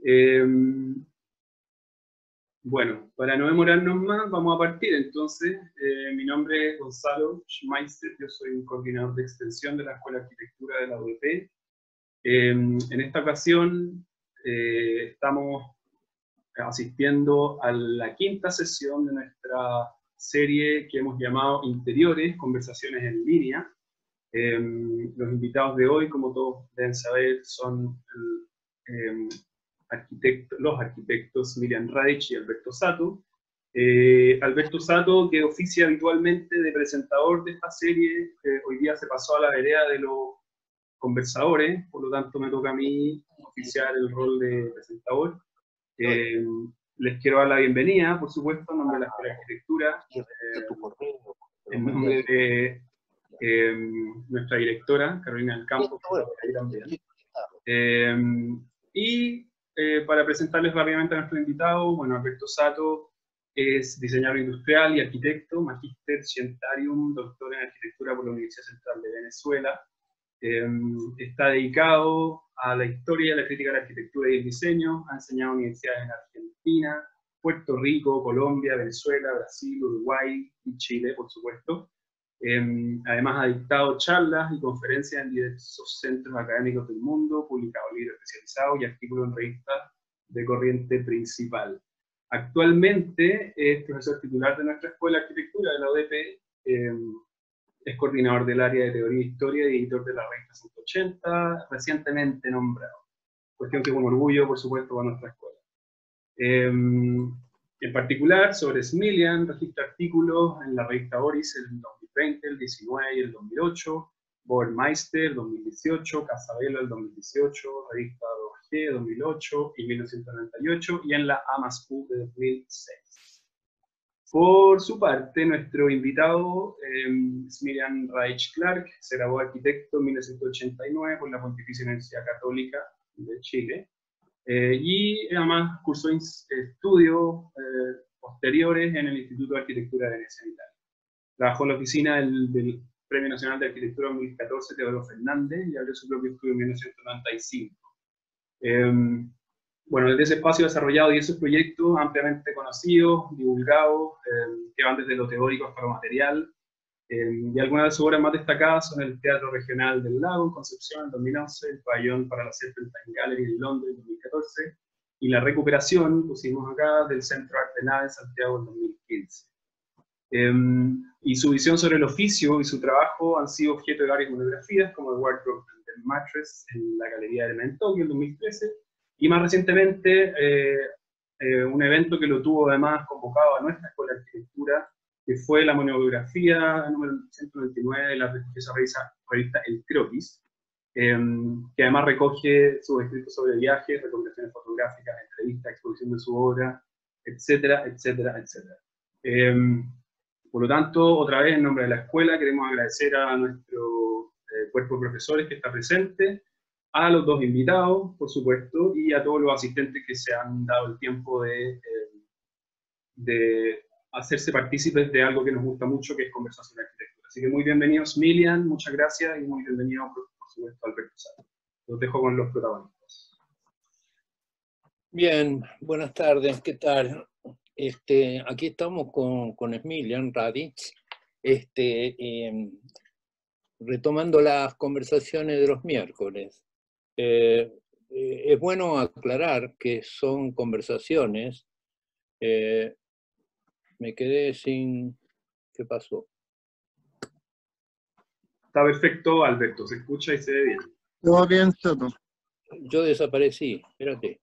Eh, bueno, para no demorarnos más, vamos a partir. Entonces, mi nombre es Gonzalo Schmeister, yo soy un coordinador de extensión de la Escuela de Arquitectura de la UDP. En esta ocasión estamos asistiendo a la quinta sesión de nuestra serie que hemos llamado Interiores, Conversaciones en Línea. Los invitados de hoy, como todos deben saber, son los arquitectos Miriam Radich y Alberto Sato. Alberto Sato, que oficia habitualmente de presentador de esta serie, hoy día se pasó a la vereda de los conversadores, por lo tanto me toca a mí oficiar el rol de presentador. Les quiero dar la bienvenida, por supuesto, en nombre de la Escuela de Arquitectura, en nombre de nuestra directora, Carolina del Campo, que está por ahí también. Para presentarles rápidamente a nuestro invitado, bueno, Alberto Sato es diseñador industrial y arquitecto, magíster scientarium, doctor en arquitectura por la Universidad Central de Venezuela. Está dedicado a la historia, la crítica de la arquitectura y el diseño, ha enseñado en universidades en Argentina, Puerto Rico, Colombia, Venezuela, Brasil, Uruguay y Chile, por supuesto. Además ha dictado charlas y conferencias en diversos centros académicos del mundo, publicado libros especializados y artículos en revistas de corriente principal. Actualmente es profesor titular de nuestra Escuela de Arquitectura de la UDP, es coordinador del área de teoría e historia y editor de la revista 180, recientemente nombrado. Cuestión que es un orgullo, por supuesto, para nuestra escuela. En particular, sobre Smiljan, registra artículos en la revista Oris el 2020, el 19 y el 2008, Bauermeister el 2018, Casabello el 2018, revista 2G 2008 y 1998, y en la AMASCU de 2006. Por su parte, nuestro invitado, Smiljan Radich Clark, se graduó de arquitecto en 1989 por la Pontificia Universidad Católica de Chile, y además cursó estudios posteriores en el Instituto de Arquitectura de Venecia, en Italia. Trabajó en la oficina del Premio Nacional de Arquitectura 2014, Teodoro Fernández, y abrió su propio estudio en 1995. Bueno, desde ese espacio ha desarrollado diversos proyectos ampliamente conocidos, divulgados, que van desde lo teórico hasta lo material, y algunas de sus obras más destacadas son el Teatro Regional del Lago, en Concepción, en 2011, el Pabellón para la Serpentine Gallery en Londres, en 2014, y la recuperación, pusimos acá, del Centro Arte Nave en Santiago en 2015. Y su visión sobre el oficio y su trabajo han sido objeto de varias monografías, como el Wardrobe and Mattress en la Galería de Tokio en 2013, y más recientemente un evento que lo tuvo además convocado a nuestra Escuela de Arquitectura, que fue la monografía número 199 de la prestigiosa revista El Croquis, que además recoge sus escritos sobre viajes, recomendaciones fotográficas, entrevistas, exposición de su obra, etcétera, etcétera, etcétera. Por lo tanto, otra vez en nombre de la escuela queremos agradecer a nuestro cuerpo de profesores que está presente, a los dos invitados, por supuesto, y a todos los asistentes que se han dado el tiempo de hacerse partícipes de algo que nos gusta mucho, que es conversación de arquitectura. Así que muy bienvenidos, Smiljan, muchas gracias, y muy bienvenido, por supuesto, Alberto Sato. Los dejo con los protagonistas. Bien, buenas tardes, ¿qué tal? Aquí estamos con Smiljan Radich, retomando las conversaciones de los miércoles. Es bueno aclarar que son conversaciones. Me quedé sin... ¿Qué pasó? Está perfecto, Alberto, se escucha y se ve bien. Todo bien, Soto. Yo desaparecí, espérate.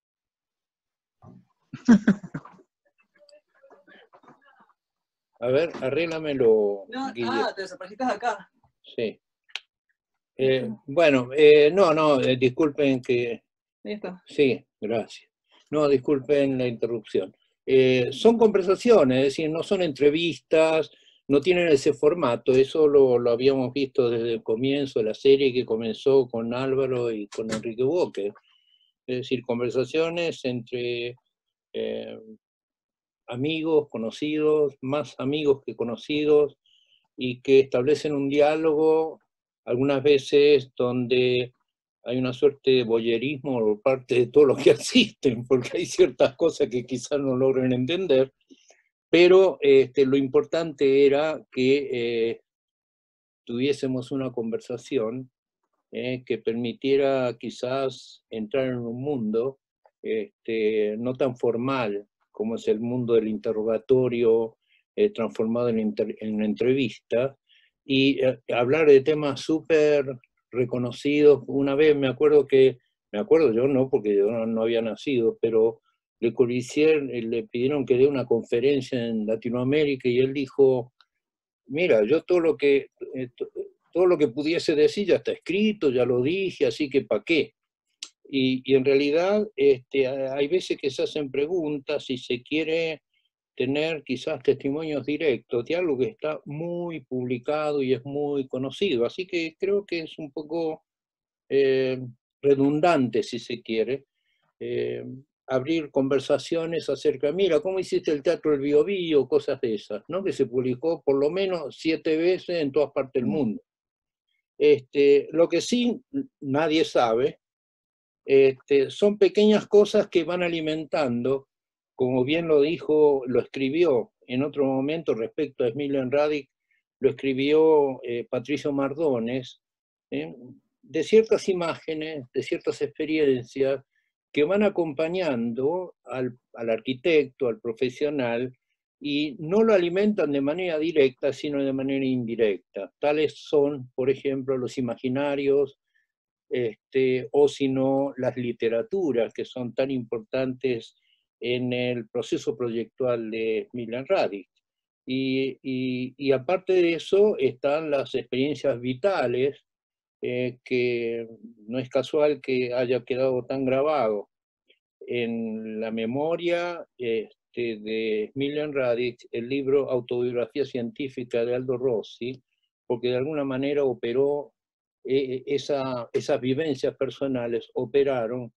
A ver, arréglamelo. No, te desapareciste acá. Sí. Bueno, disculpen que... Listo. Sí, gracias. No, disculpen la interrupción. Son conversaciones, es decir, no son entrevistas, no tienen ese formato, eso lo habíamos visto desde el comienzo de la serie que comenzó con Álvaro y con Enrique Boque. Es decir, conversaciones entre amigos, conocidos, más amigos que conocidos, y que establecen un diálogo, algunas veces donde hay una suerte de voyerismo por parte de todos los que asisten, porque hay ciertas cosas que quizás no logren entender, pero lo importante era que tuviésemos una conversación que permitiera quizás entrar en un mundo no tan formal como es el mundo del interrogatorio transformado en una entrevista, y hablar de temas súper reconocidos. Una vez me acuerdo yo no, porque yo no había nacido, pero Le Corbusier le pidieron que dé una conferencia en Latinoamérica y él dijo, mira, yo todo lo que pudiese decir ya está escrito, ya lo dije, así que ¿para qué? Y en realidad hay veces que se hacen preguntas y se quiere tener quizás testimonios directos de algo que está muy publicado y es muy conocido. Así que creo que es un poco redundante, si se quiere, abrir conversaciones acerca, mira, ¿cómo hiciste el Teatro del Biobío? Cosas de esas, ¿no? Que se publicó por lo menos 7 veces en todas partes del mundo. Lo que sí nadie sabe, son pequeñas cosas que van alimentando, como bien lo escribió en otro momento respecto a Smiljan Radic, lo escribió Patricio Mardones, de ciertas imágenes, de ciertas experiencias que van acompañando al arquitecto, al profesional, y no lo alimentan de manera directa, sino de manera indirecta. Tales son, por ejemplo, los imaginarios, o sino las literaturas, que son tan importantes en el proceso proyectual de Smiljan Radic. Y aparte de eso están las experiencias vitales, que no es casual que haya quedado tan grabado en la memoria de Smiljan Radic, el libro Autobiografía Científica de Aldo Rossi, porque de alguna manera operó, esas vivencias personales operaron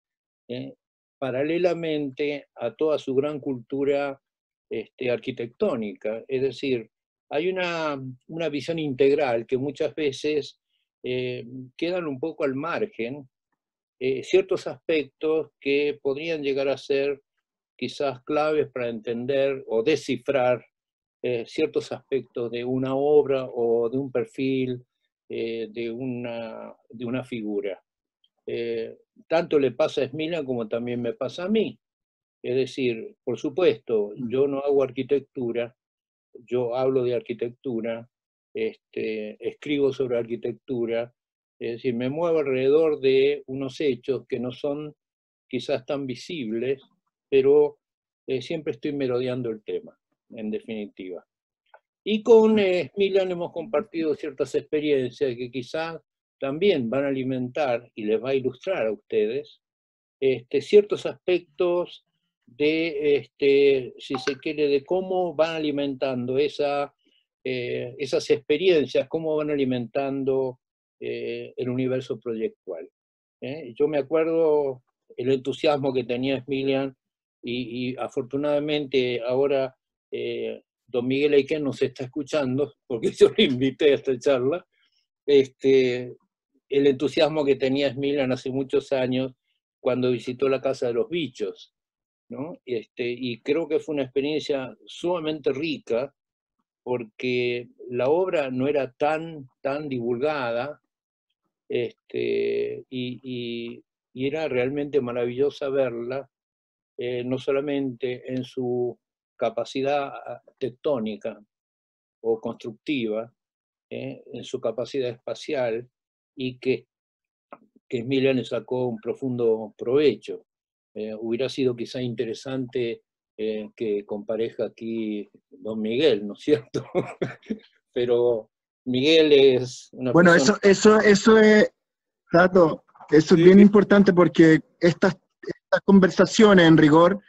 paralelamente a toda su gran cultura arquitectónica. Es decir, hay una visión integral que muchas veces quedan un poco al margen, ciertos aspectos que podrían llegar a ser quizás claves para entender o descifrar ciertos aspectos de una obra o de un perfil, de una figura. Tanto le pasa a Smiljan como también me pasa a mí. Es decir, por supuesto, yo no hago arquitectura, yo hablo de arquitectura, escribo sobre arquitectura, es decir, me muevo alrededor de unos hechos que no son quizás tan visibles, pero siempre estoy merodeando el tema, en definitiva. Y con Smiljan hemos compartido ciertas experiencias que quizás también van a alimentar y les va a ilustrar a ustedes ciertos aspectos de, si se quiere, de cómo van alimentando esas experiencias, cómo van alimentando el universo proyectual. Yo me acuerdo el entusiasmo que tenía Smiljan y afortunadamente ahora don Miguel Eiquén nos está escuchando, porque yo le invité a esta charla, el entusiasmo que tenía Smiljan hace muchos años cuando visitó la Casa de los Bichos, ¿no? Y creo que fue una experiencia sumamente rica, porque la obra no era tan divulgada, y era realmente maravillosa verla, no solamente en su capacidad tectónica o constructiva, en su capacidad espacial, y que Smiljan le sacó un profundo provecho. Hubiera sido quizá interesante que compareja aquí don Miguel, ¿no es cierto? Pero Miguel es una persona... Bueno, eso es, Tato, eso es bien importante, porque estas conversaciones, en rigor,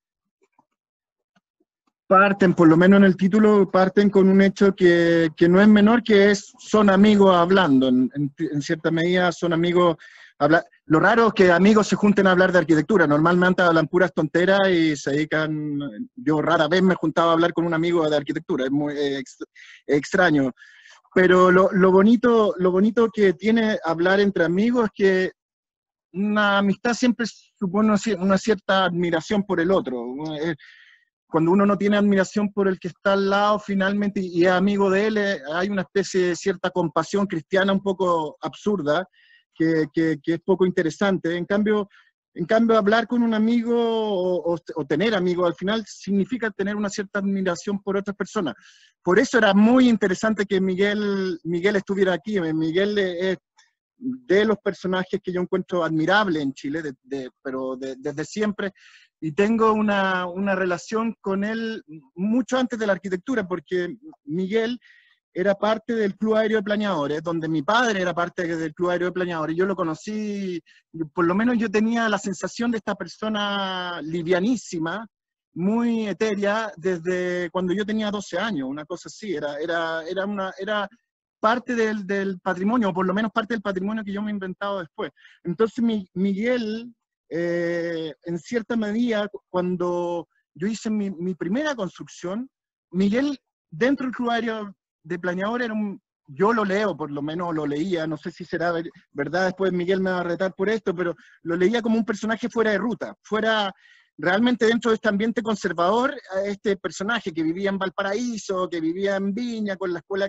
parten, por lo menos en el título, parten con un hecho que no es menor, que son amigos hablando. En cierta medida son amigos hablando. Lo raro es que amigos se junten a hablar de arquitectura. Normalmente hablan puras tonteras y se dedican... Yo rara vez me juntaba a hablar con un amigo de arquitectura, es muy extraño. Pero lo bonito que tiene hablar entre amigos es que una amistad siempre supone una cierta admiración por el otro. Cuando uno no tiene admiración por el que está al lado finalmente y es amigo de él, hay una especie de cierta compasión cristiana un poco absurda, que es poco interesante. En cambio, hablar con un amigo o tener amigos al final significa tener una cierta admiración por otras personas. Por eso era muy interesante que Miguel estuviera aquí. Miguel es de los personajes que yo encuentro admirable en Chile, pero desde siempre, y tengo una relación con él mucho antes de la arquitectura, porque Miguel era parte del Club Aéreo de Planeadores, donde mi padre era parte del Club Aéreo de Planeadores. Yo lo conocí, por lo menos yo tenía la sensación de esta persona livianísima, muy etérea, desde cuando yo tenía 12 años, una cosa así. Era parte del patrimonio, o por lo menos parte del patrimonio que yo me he inventado después. Entonces Miguel, en cierta medida, cuando yo hice mi primera construcción, Miguel, dentro del Club Aéreo de Planeador, yo lo leo, por lo menos lo leía, no sé si será verdad, después Miguel me va a retar por esto, pero lo leía como un personaje fuera de ruta, realmente dentro de este ambiente conservador, este personaje que vivía en Valparaíso, que vivía en Viña, con la escuela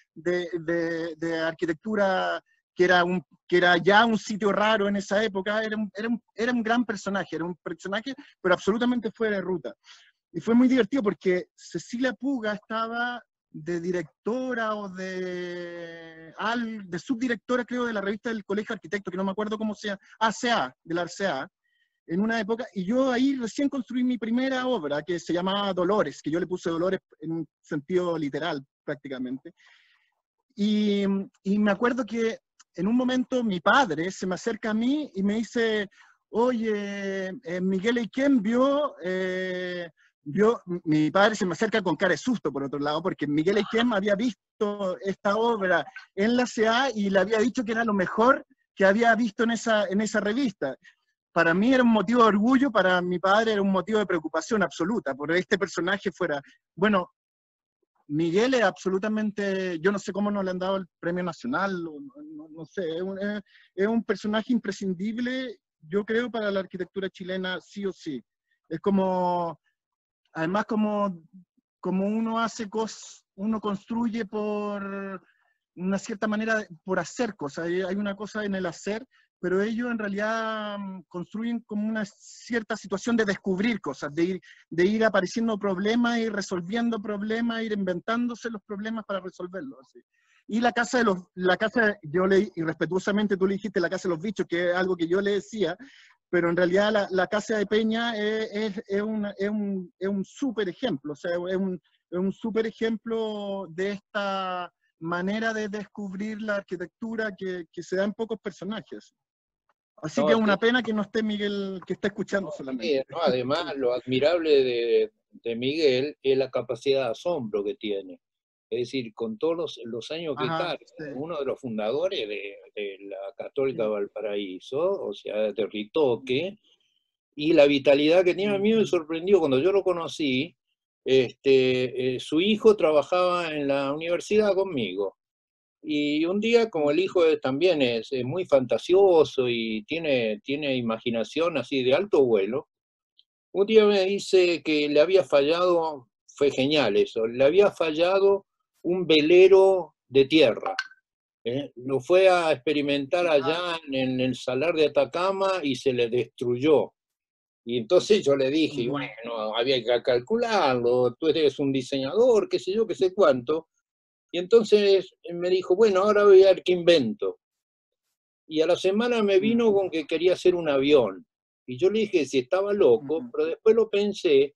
de arquitectura, que era ya un sitio raro en esa época, era un gran personaje, pero absolutamente fuera de ruta. Y fue muy divertido porque Cecilia Puga estaba de directora o de subdirectora, creo, de la revista del Colegio de Arquitectos, que no me acuerdo cómo se llama, ACA, de la RCA, en una época, y yo ahí recién construí mi primera obra, que se llamaba Dolores, que yo le puse Dolores en un sentido literal, prácticamente. Y me acuerdo que en un momento mi padre se me acerca a mí y me dice, oye, Miguel Eiquem mi padre se me acerca con cara de susto, por otro lado, porque Miguel Eiquem había visto esta obra en la CA y le había dicho que era lo mejor que había visto en esa revista. Para mí era un motivo de orgullo, para mi padre era un motivo de preocupación absoluta, por este personaje fuera... Bueno, Miguel es absolutamente... Yo no sé cómo no le han dado el premio nacional, no sé, es un personaje imprescindible, yo creo, para la arquitectura chilena, sí o sí. Es como... Además, como uno hace cosas, uno construye por una cierta manera, por hacer cosas. Hay una cosa en el hacer, pero ellos en realidad construyen como una cierta situación de descubrir cosas, de ir apareciendo problemas, ir resolviendo problemas, ir inventándose los problemas para resolverlos. Así. Y yo leí, y respetuosamente tú le dijiste la Casa de los Bichos, que es algo que yo le decía, pero en realidad la Casa de Peña es un súper ejemplo, o sea, es un súper ejemplo de esta manera de descubrir la arquitectura que se da en pocos personajes. Así que es una pena que no esté Miguel, que está escuchando solamente. No, además, lo admirable de Miguel es la capacidad de asombro que tiene. Es decir, con todos los años que carga, sí. Uno de los fundadores de la Católica de Valparaíso, o sea, de Ritoque, y la vitalidad que tiene. A mí me sorprendió cuando yo lo conocí. Su hijo trabajaba en la universidad conmigo. Y un día, como el hijo también es muy fantasioso y tiene imaginación así de alto vuelo, un día me dice que le había fallado, fue genial eso, le había fallado un velero de tierra. Lo fue a experimentar allá en el Salar de Atacama y se le destruyó. Y entonces yo le dije, bueno, había que calcularlo, tú eres un diseñador, qué sé yo, qué sé cuánto. Y entonces me dijo, bueno, ahora voy a ver qué invento. Y a la semana me vino con que quería hacer un avión. Y yo le dije si estaba loco, pero después lo pensé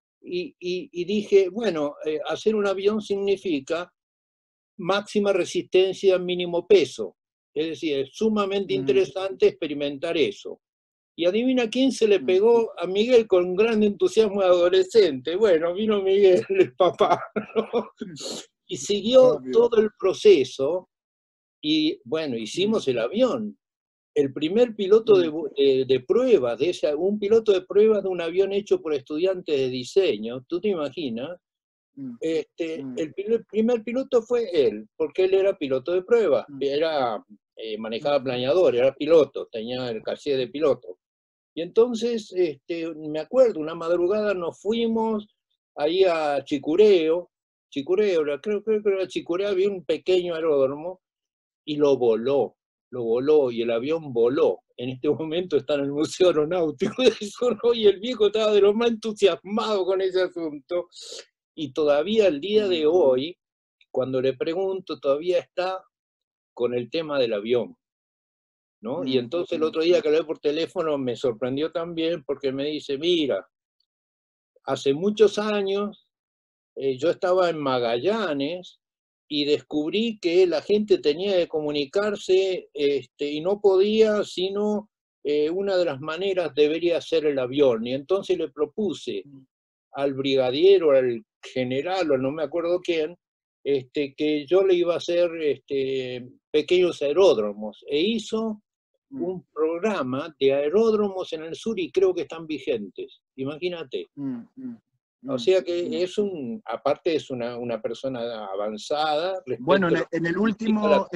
y dije, bueno, hacer un avión significa máxima resistencia, mínimo peso. Es decir, es sumamente interesante experimentar eso. Y adivina quién se le pegó a Miguel con gran entusiasmo de adolescente. Bueno, vino Miguel, el papá, ¿no? Y siguió todo el proceso y, bueno, hicimos el avión. El primer piloto de pruebas, un piloto de pruebas de un avión hecho por estudiantes de diseño, ¿tú te imaginas? El primer piloto fue él, porque él era piloto de pruebas, era manejaba planeador, era piloto, tenía el caché de piloto. Y entonces, me acuerdo, una madrugada nos fuimos ahí a Chicureo, creo que era Chicureo, había un pequeño aeródromo, y lo voló, y el avión voló. En este momento está en el Museo Aeronáutico de eso, ¿no? Y el viejo estaba de lo más entusiasmado con ese asunto, y todavía el día de hoy, cuando le pregunto, todavía está con el tema del avión, ¿no? Y entonces el otro día que hablé por teléfono me sorprendió también porque me dice, mira, hace muchos años yo estaba en Magallanes y descubrí que la gente tenía que comunicarse y no podía, sino una de las maneras debería ser el avión. Y entonces le propuse al brigadiero, al general, o no me acuerdo quién, que yo le iba a hacer pequeños aeródromos, e hizo un programa de aeródromos en el sur y creo que están vigentes, imagínate. O sea que es aparte es una persona avanzada. Bueno, en el último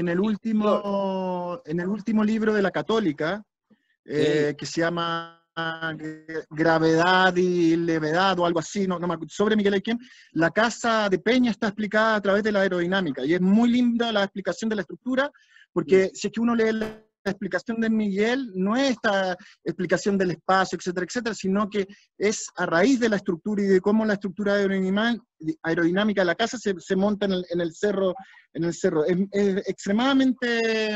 libro de la Católica, que se llama Gravedad y Levedad o algo así, no me acuerdo, sobre Miguel Ayquem, la casa de Peña está explicada a través de la aerodinámica, y es muy linda la explicación de la estructura, porque si es que uno lee la explicación de Miguel, no es esta explicación del espacio, etcétera, etcétera, sino que es a raíz de la estructura y de cómo la estructura aerodinámica de la casa se monta en el cerro. Es extremadamente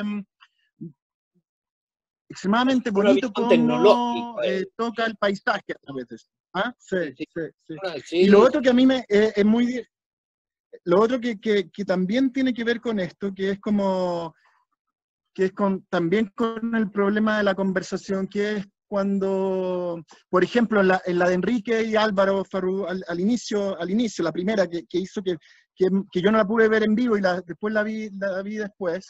bonito cómo toca el paisaje a veces. ¿Ah? Sí. Y lo otro que a mí es muy... Lo otro que también tiene que ver con esto, que es como... también con el problema de la conversación, que es cuando, por ejemplo, en la de Enrique y Álvaro Farrú, al inicio, la primera que hizo, que yo no la pude ver en vivo y después la vi después,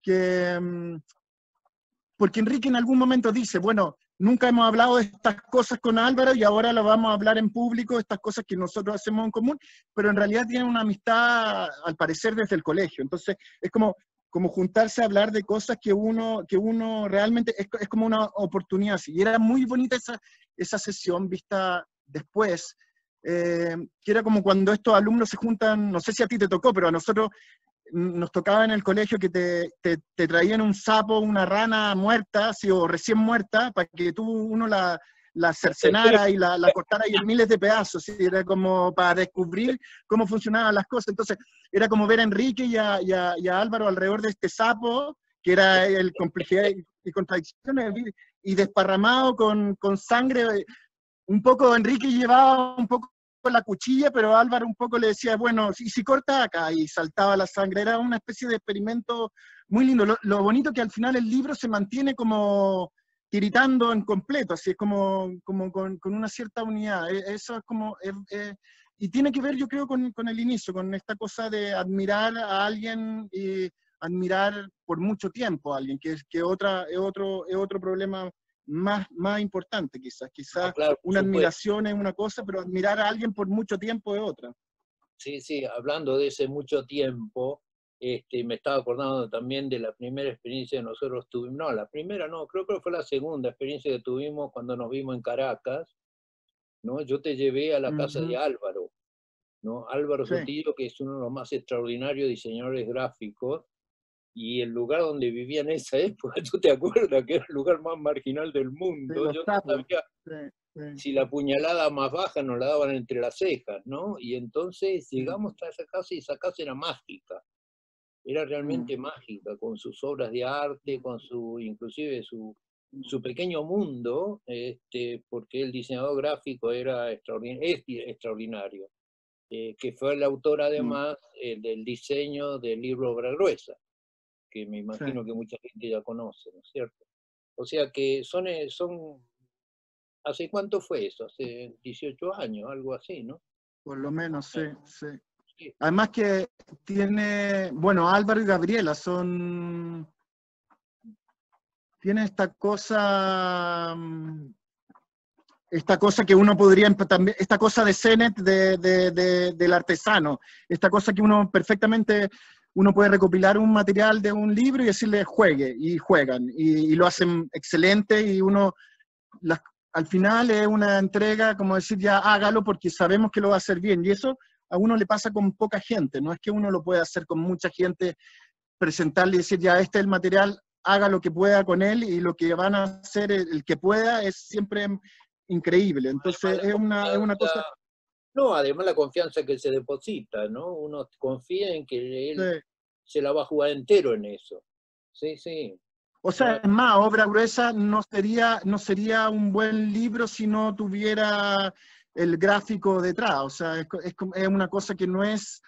porque Enrique en algún momento dice, bueno, nunca hemos hablado de estas cosas con Álvaro y ahora lo vamos a hablar en público, estas cosas que nosotros hacemos en común, pero en realidad tienen una amistad, al parecer, desde el colegio. Entonces, es como juntarse a hablar de cosas que uno realmente, es como una oportunidad así. Y era muy bonita esa sesión vista después, que era como cuando estos alumnos se juntan, no sé si a ti te tocó, pero a nosotros nos tocaba en el colegio que te traían un sapo, una rana muerta, así, o recién muerta, para que uno la cercenara y la cortara y en miles de pedazos, ¿sí? Era como para descubrir cómo funcionaban las cosas. Entonces, era como ver a Enrique y a Álvaro alrededor de este sapo, que era el complejidad y contradicciones, y desparramado con sangre. Un poco Enrique llevaba un poco la cuchilla, pero Álvaro un poco le decía, bueno, si corta acá, y saltaba la sangre. Era una especie de experimento muy lindo. Lo bonito que al final el libro se mantiene como tiritando en completo, así es como con una cierta unidad. Eso es como... y tiene que ver, yo creo, con el inicio, con esta cosa de admirar a alguien y admirar por mucho tiempo a alguien, que es otro problema más importante, quizás. Claro, una admiración es una cosa, pero admirar a alguien por mucho tiempo es otra. Sí, hablando de ese mucho tiempo, me estaba acordando también de la primera experiencia que nosotros tuvimos, no, la primera no, creo que fue la segunda experiencia que tuvimos cuando nos vimos en Caracas, ¿no? Yo te llevé a la casa de Álvaro, ¿no? Álvaro Sotillo, que es uno de los más extraordinarios diseñadores gráficos, y el lugar donde vivía en esa época, ¿tú te acuerdas? Que era el lugar más marginal del mundo. Yo no sabía si la puñalada más baja nos la daban entre las cejas, ¿no? Y entonces llegamos a esa casa y esa casa era mágica. Era realmente mágica, con sus obras de arte, con inclusive su pequeño mundo, porque el diseñador gráfico es extraordinario, que fue el autor además del diseño del libro Obra Gruesa, que me imagino que mucha gente ya conoce, ¿no es cierto? O sea que son ¿hace cuánto fue eso? Hace 18 años, algo así, ¿no? Por lo menos, sí. Además que tiene, bueno, Álvaro y Gabriela tiene esta cosa que uno podría, también, esta cosa de Zenet del artesano, esta cosa que uno perfectamente, uno puede recopilar un material de un libro y decirle juegue, y juegan, y lo hacen excelente, y uno, al final es una entrega, como decir, ya hágalo porque sabemos que lo va a hacer bien, y eso a uno le pasa con poca gente, no es que uno lo pueda hacer con mucha gente, presentarle y decir, ya este es el material, haga lo que pueda con él, y lo que van a hacer el que pueda es siempre increíble, entonces es una cosa... No, además la confianza que se deposita, ¿no? Uno confía en que él Sí. se la va a jugar entero en eso. Sí, sí. O sea, es más, Obra Gruesa no sería un buen libro si no tuviera el gráfico detrás. O sea, es una cosa que no es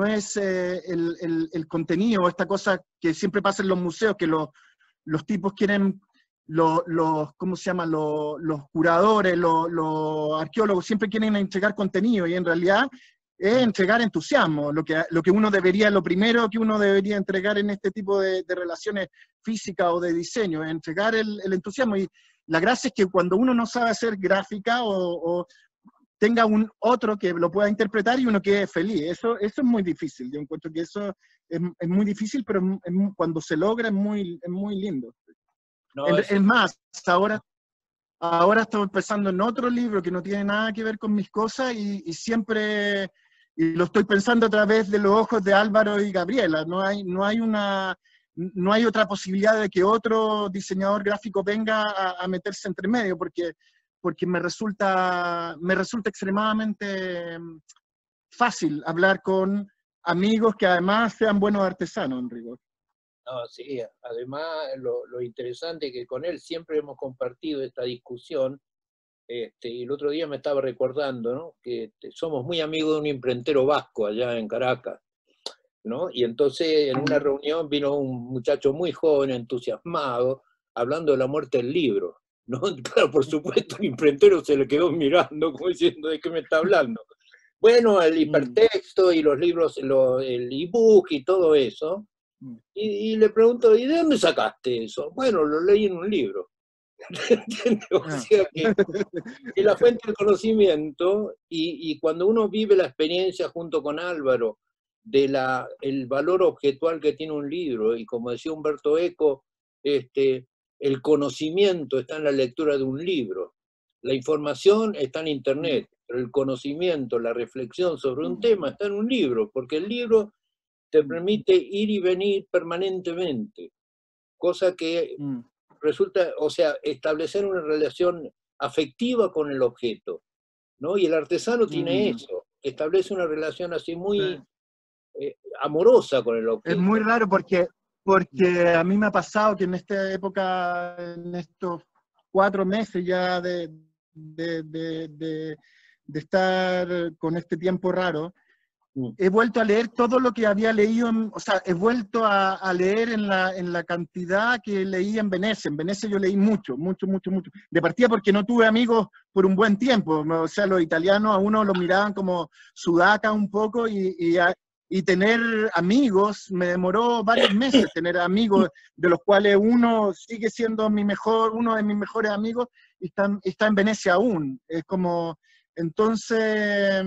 el contenido, esta cosa que siempre pasa en los museos, que los tipos quieren, ¿cómo se llama? Los curadores, los arqueólogos siempre quieren entregar contenido, y en realidad es entregar entusiasmo, lo que uno debería, lo primero que uno debería entregar en este tipo de relaciones físicas o de diseño, es entregar el entusiasmo. Y la gracia es que cuando uno no sabe hacer gráfica o tenga un otro que lo pueda interpretar y uno quede feliz. Eso es muy difícil. Yo encuentro que eso es muy difícil, pero cuando se logra es muy lindo. No, Es más, ahora estoy pensando en otro libro que no tiene nada que ver con mis cosas y siempre y lo estoy pensando a través de los ojos de Álvaro y Gabriela. No hay otra posibilidad de que otro diseñador gráfico venga a meterse entre medio, porque me resulta extremadamente fácil hablar con amigos que además sean buenos artesanos, en rigor. no, sí, además lo interesante es que con él siempre hemos compartido esta discusión, y el otro día me estaba recordando, ¿no? Que somos muy amigos de un imprentero vasco allá en Caracas, ¿no? Y entonces en una reunión vino un muchacho muy joven, entusiasmado, hablando de la muerte del libro, ¿no? Claro, por supuesto, el imprentero se le quedó mirando como diciendo, ¿de qué me está hablando? Bueno, el hipertexto y los libros, el ebook y todo eso. Y le pregunto, ¿y de dónde sacaste eso? Bueno, lo leí en un libro. O sea que la fuente del conocimiento, y cuando uno vive la experiencia junto con Álvaro, el valor objetual que tiene un libro, y como decía Humberto Eco, el conocimiento está en la lectura de un libro, la información está en internet, pero el conocimiento, la reflexión sobre un tema está en un libro, porque el libro te permite ir y venir permanentemente, cosa que resulta, o sea, establecer una relación afectiva con el objeto, ¿no? Y el artesano tiene eso, establece una relación así muy amorosa con el objeto. Es muy raro porque a mí me ha pasado que en esta época, en estos 4 meses ya de estar con este tiempo raro, he vuelto a leer todo lo que había leído, o sea, he vuelto a leer en la cantidad que leí en Venecia. En Venecia yo leí mucho. De partida porque no tuve amigos por un buen tiempo, o sea, los italianos a uno lo miraban como sudaca un poco, y tener amigos, me demoró varios meses tener amigos, de los cuales uno sigue siendo uno de mis mejores amigos, y está en Venecia aún. Es como, entonces...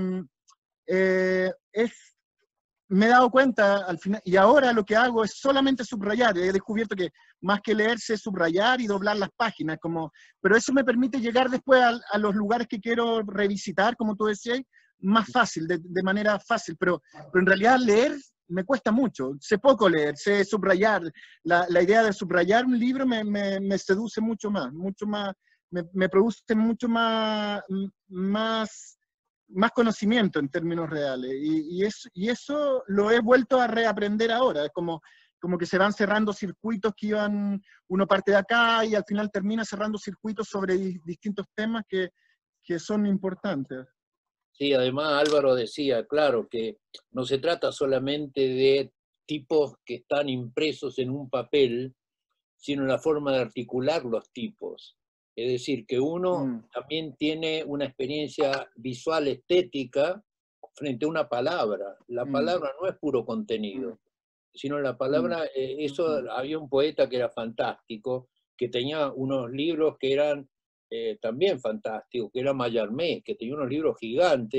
me he dado cuenta al final, y ahora lo que hago es solamente subrayar. He descubierto que más que leerse es subrayar y doblar las páginas, pero eso me permite llegar después a los lugares que quiero revisitar, como tú decías, más fácil, de manera fácil, pero en realidad leer me cuesta mucho, sé poco leer, sé subrayar. La idea de subrayar un libro me seduce mucho más, me produce mucho más conocimiento en términos reales, y eso lo he vuelto a reaprender ahora. Es como que se van cerrando circuitos que uno parte de acá y al final termina cerrando circuitos sobre distintos temas que son importantes. Sí, además Álvaro decía, claro, que no se trata solamente de tipos que están impresos en un papel, sino la forma de articular los tipos. Es decir, que uno también tiene una experiencia visual estética frente a una palabra. La palabra no es puro contenido, sino la palabra, había un poeta que era fantástico, que tenía unos libros que eran también fantásticos, que era Mallarmé, que tenía unos libros gigantes,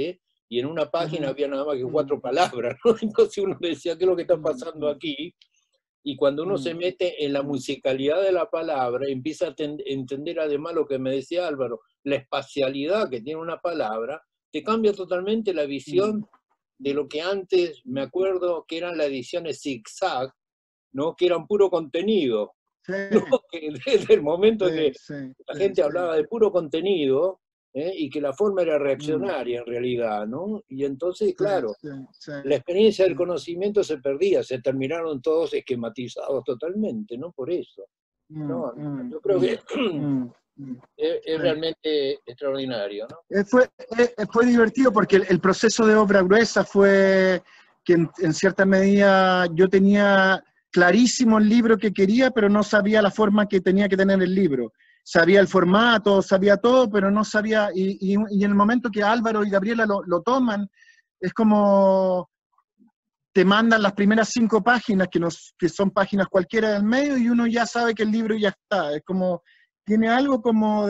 y en una página Ujú. había nada más que 4 palabras, ¿no? Entonces uno decía, ¿qué es lo que está pasando Mm, aquí? Y cuando uno se mm, mete en la mm. musicalidad de la palabra, empieza a entender además lo que me decía Álvaro, la espacialidad que tiene una palabra, te cambia totalmente la Mm, visión de lo que antes, me acuerdo que eran las ediciones zigzag, ¿no? Que eran puro contenido, sí, ¿no? Que desde el momento sí, que sí, la sí, gente sí. hablaba de puro contenido, y que la forma era Mm, reaccionaria en realidad, ¿no? Y entonces, sí, claro, sí, sí, la experiencia del sí. conocimiento se perdía, se terminaron todos esquematizados totalmente, ¿no? Por eso. Mm, No, mm, yo creo mm, que mm, mm. es Sí. realmente extraordinario, ¿no? Fue divertido porque el proceso de obra gruesa fue que en cierta medida yo tenía clarísimo el libro que quería, pero no sabía la forma que tenía que tener el libro. Sabía el formato, sabía todo, pero no sabía, y en el momento que Álvaro y Gabriela lo toman, es como te mandan las primeras 5 páginas, que son páginas cualquiera del medio, y uno ya sabe que el libro ya está. Es como, tiene algo como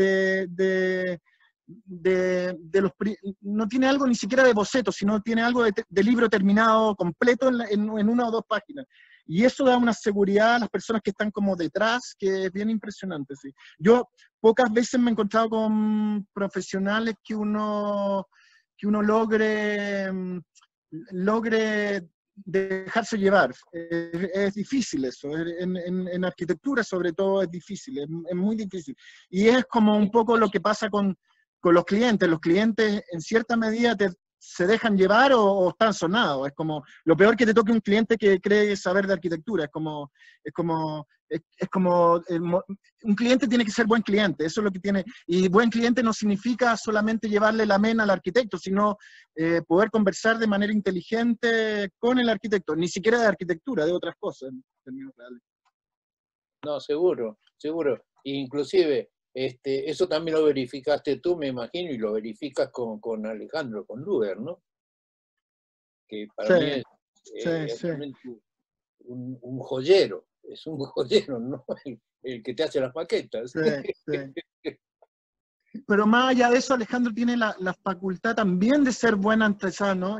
no tiene algo ni siquiera de boceto, sino tiene algo de libro terminado completo en 1 o 2 páginas. Y eso da una seguridad a las personas que están como detrás, que es bien impresionante. ¿Sí? Yo pocas veces me he encontrado con profesionales que uno logre dejarse llevar. Es difícil eso, en arquitectura sobre todo es difícil, es muy difícil. Y es como un poco lo que pasa con los clientes en cierta medida se dejan llevar o están sonados, es como, lo peor que te toque un cliente que cree saber de arquitectura, un cliente tiene que ser buen cliente, eso es lo que tiene, y buen cliente no significa solamente llevarle la mena al arquitecto, sino poder conversar de manera inteligente con el arquitecto, ni siquiera de arquitectura, de otras cosas, en términos reales. No, seguro, seguro. Inclusive, eso también lo verificaste tú, me imagino, y lo verificas con Alejandro, con Luger, ¿no? Que para Sí, mí es, sí, sí. realmente un joyero, es un joyero, ¿no? El que te hace las maquetas. Sí, sí. Pero más allá de eso, Alejandro tiene la facultad también de ser buen artesano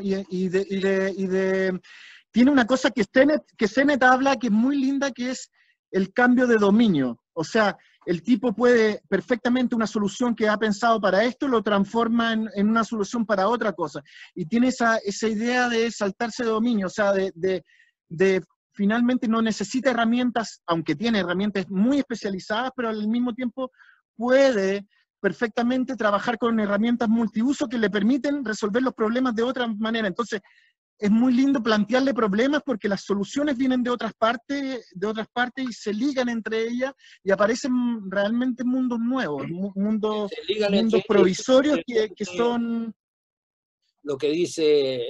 tiene una cosa que Sennett habla que es muy linda, que es el cambio de dominio. O sea, el tipo puede perfectamente una solución que ha pensado para esto, lo transforma en una solución para otra cosa. Y tiene esa idea de saltarse de dominio, o sea, de finalmente no necesita herramientas, aunque tiene herramientas muy especializadas, pero al mismo tiempo puede perfectamente trabajar con herramientas multiuso que le permiten resolver los problemas de otra manera. Entonces, es muy lindo plantearle problemas porque las soluciones vienen de otras partes y se ligan entre ellas y aparecen realmente mundos nuevos, mundos, Se ligan entre mundos ellos. provisorios que son... Lo que dice